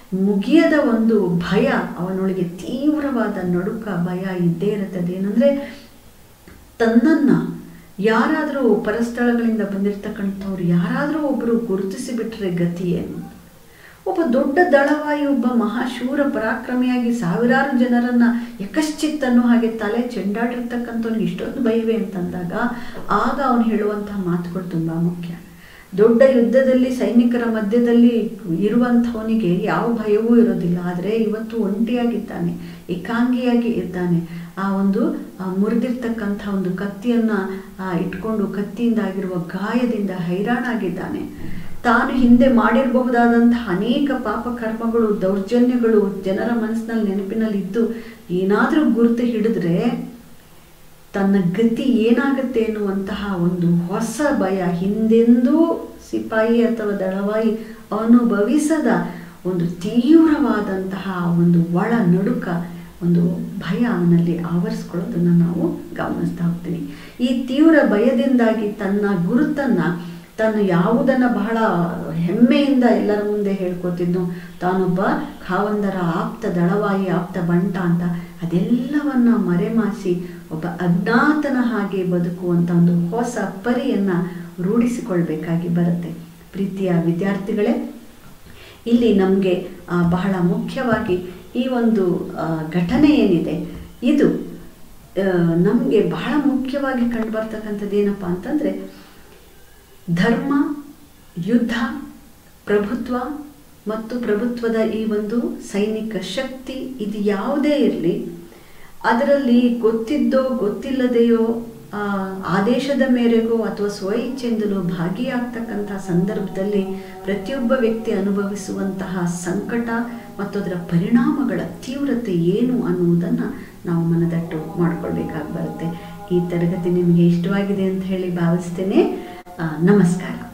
ಮುಗಿಯದ ಒಂದು ಭಯ, ಅವನೊಳಗೆ ತೀವ್ರವಾದ ನಡುಕ, ಭಯ ಇದ್ದೇ ಇರುತ್ತದೆ. ಏನಂದರೆ ತನ್ನನ್ನು ಯಾರಾದರೂ ಪರಸ್ಥಳಗಳಿಂದ ಬಂದಿರತಕ್ಕಂಥವ್ರು ಯಾರಾದರೂ ಒಬ್ಬರು ಗುರುತಿಸಿಬಿಟ್ರೆ ಗತಿ ಏನು? ಒಬ್ಬ ದೊಡ್ಡ ದಳವಾಯಿ, ಒಬ್ಬ ಮಹಾಶೂರ ಪರಾಕ್ರಮಿಯಾಗಿ ಸಾವಿರಾರು ಜನರನ್ನು ಯಕಶ್ಚಿತ್ತನ್ನು ಹಾಗೆ ತಲೆ ಚೆಂಡಾಡಿರ್ತಕ್ಕಂಥವ್ನಿಗೆ ಇಷ್ಟೊಂದು ಭಯವೇ ಅಂತಂದಾಗ ಆಗ ಅವನು ಹೇಳುವಂತಹ ಮಾತುಗಳು ತುಂಬ ಮುಖ್ಯ. ದೊಡ್ಡ ಯುದ್ಧದಲ್ಲಿ ಸೈನಿಕರ ಮಧ್ಯದಲ್ಲಿ ಇರುವಂಥವನಿಗೆ ಯಾವ ಭಯವೂ ಇರೋದಿಲ್ಲ. ಆದರೆ ಇವತ್ತು ಒಂಟಿಯಾಗಿದ್ದಾನೆ, ಏಕಾಂಗಿಯಾಗಿ ಇದ್ದಾನೆ. ಆ ಒಂದು ಮುರಿದಿರ್ತಕ್ಕಂಥ ಒಂದು ಕತ್ತಿಯನ್ನು ಇಟ್ಕೊಂಡು ಕತ್ತಿಯಿಂದಾಗಿರುವ ಗಾಯದಿಂದ ಹೈರಾಣಾಗಿದ್ದಾನೆ. ತಾನು ಹಿಂದೆ ಮಾಡಿರಬಹುದಾದಂತಹ ಅನೇಕ ಪಾಪ ಕರ್ಮಗಳು, ದೌರ್ಜನ್ಯಗಳು ಜನರ ಮನಸ್ಸಿನಲ್ಲಿ ನೆನಪಿನಲ್ಲಿ ಇದ್ದು ಏನಾದರೂ ಗುರುತು ಹಿಡಿದ್ರೆ ತನ್ನ ಗತಿ ಏನಾಗುತ್ತೆ ಎನ್ನುವಂತಹ ಒಂದು ಹೊಸ ಭಯ, ಹಿಂದೆಂದೂ ಸಿಪಾಯಿ ಅಥವಾ ದಳವಾಯಿ ಅನುಭವಿಸದ ಒಂದು ತೀವ್ರವಾದಂತಹ ಒಂದು ಒಳ ನಡುಕ, ಒಂದು ಭಯ ಅವನಲ್ಲಿ ಆವರಿಸ್ಕೊಳ್ಳೋದನ್ನು ನಾವು ಗಮನಿಸ್ತಾ ಹೋಗ್ತೀವಿ. ಈ ತೀವ್ರ ಭಯದಿಂದಾಗಿ ತನ್ನ ಗುರುತನ್ನು, ತಾನು ಯಾವುದನ್ನು ಬಹಳ ಹೆಮ್ಮೆಯಿಂದ ಎಲ್ಲರ ಮುಂದೆ ಹೇಳ್ಕೊತಿದ್ನು, ತಾನೊಬ್ಬ ಖಾವಂದರ ಆಪ್ತ ದಳವಾಯಿ, ಆಪ್ತ ಬಂಟ ಅಂತ, ಅದೆಲ್ಲವನ್ನು ಮರೆಮಾಚಿ ಒಬ್ಬ ಅಜ್ಞಾತನ ಹಾಗೆ ಬದುಕುವಂಥ ಒಂದು ಹೊಸ ಪರಿಯನ್ನು ರೂಢಿಸಿಕೊಳ್ಬೇಕಾಗಿ ಬರುತ್ತೆ. ಪ್ರೀತಿಯ ವಿದ್ಯಾರ್ಥಿಗಳೇ, ಇಲ್ಲಿ ನಮಗೆ ಬಹಳ ಮುಖ್ಯವಾಗಿ ಈ ಒಂದು ಘಟನೆ ಏನಿದೆ ಇದು ನಮಗೆ ಬಹಳ ಮುಖ್ಯವಾಗಿ ಕಂಡು ಬರ್ತಕ್ಕಂಥದ್ದು ಏನಪ್ಪ ಅಂತಂದರೆ, ಧರ್ಮ, ಯುದ್ಧ, ಪ್ರಭುತ್ವ ಮತ್ತು ಪ್ರಭುತ್ವದ ಈ ಒಂದು ಸೈನಿಕ ಶಕ್ತಿ, ಇದು ಯಾವುದೇ ಇರಲಿ, ಅದರಲ್ಲಿ ಗೊತ್ತಿದ್ದೋ ಗೊತ್ತಿಲ್ಲದೆಯೋ ಆದೇಶದ ಮೇರೆಗೋ ಅಥವಾ ಸ್ವಇಚ್ಛೆಯಿಂದಲೋ ಭಾಗಿಯಾಗ್ತಕ್ಕಂಥ ಸಂದರ್ಭದಲ್ಲಿ ಪ್ರತಿಯೊಬ್ಬ ವ್ಯಕ್ತಿ ಅನುಭವಿಸುವಂತಹ ಸಂಕಟ ಮತ್ತು ಅದರ ಪರಿಣಾಮಗಳ ತೀವ್ರತೆ ಏನು ಅನ್ನುವುದನ್ನು ನಾವು ಮನದಟ್ಟು ಮಾಡಿಕೊಳ್ಬೇಕಾಗಿ ಬರುತ್ತೆ. ಈ ತರಗತಿ ನಿಮಗೆ ಇಷ್ಟವಾಗಿದೆ ಅಂತ ಹೇಳಿ ಭಾವಿಸ್ತೇನೆ. ನಮಸ್ಕಾರ.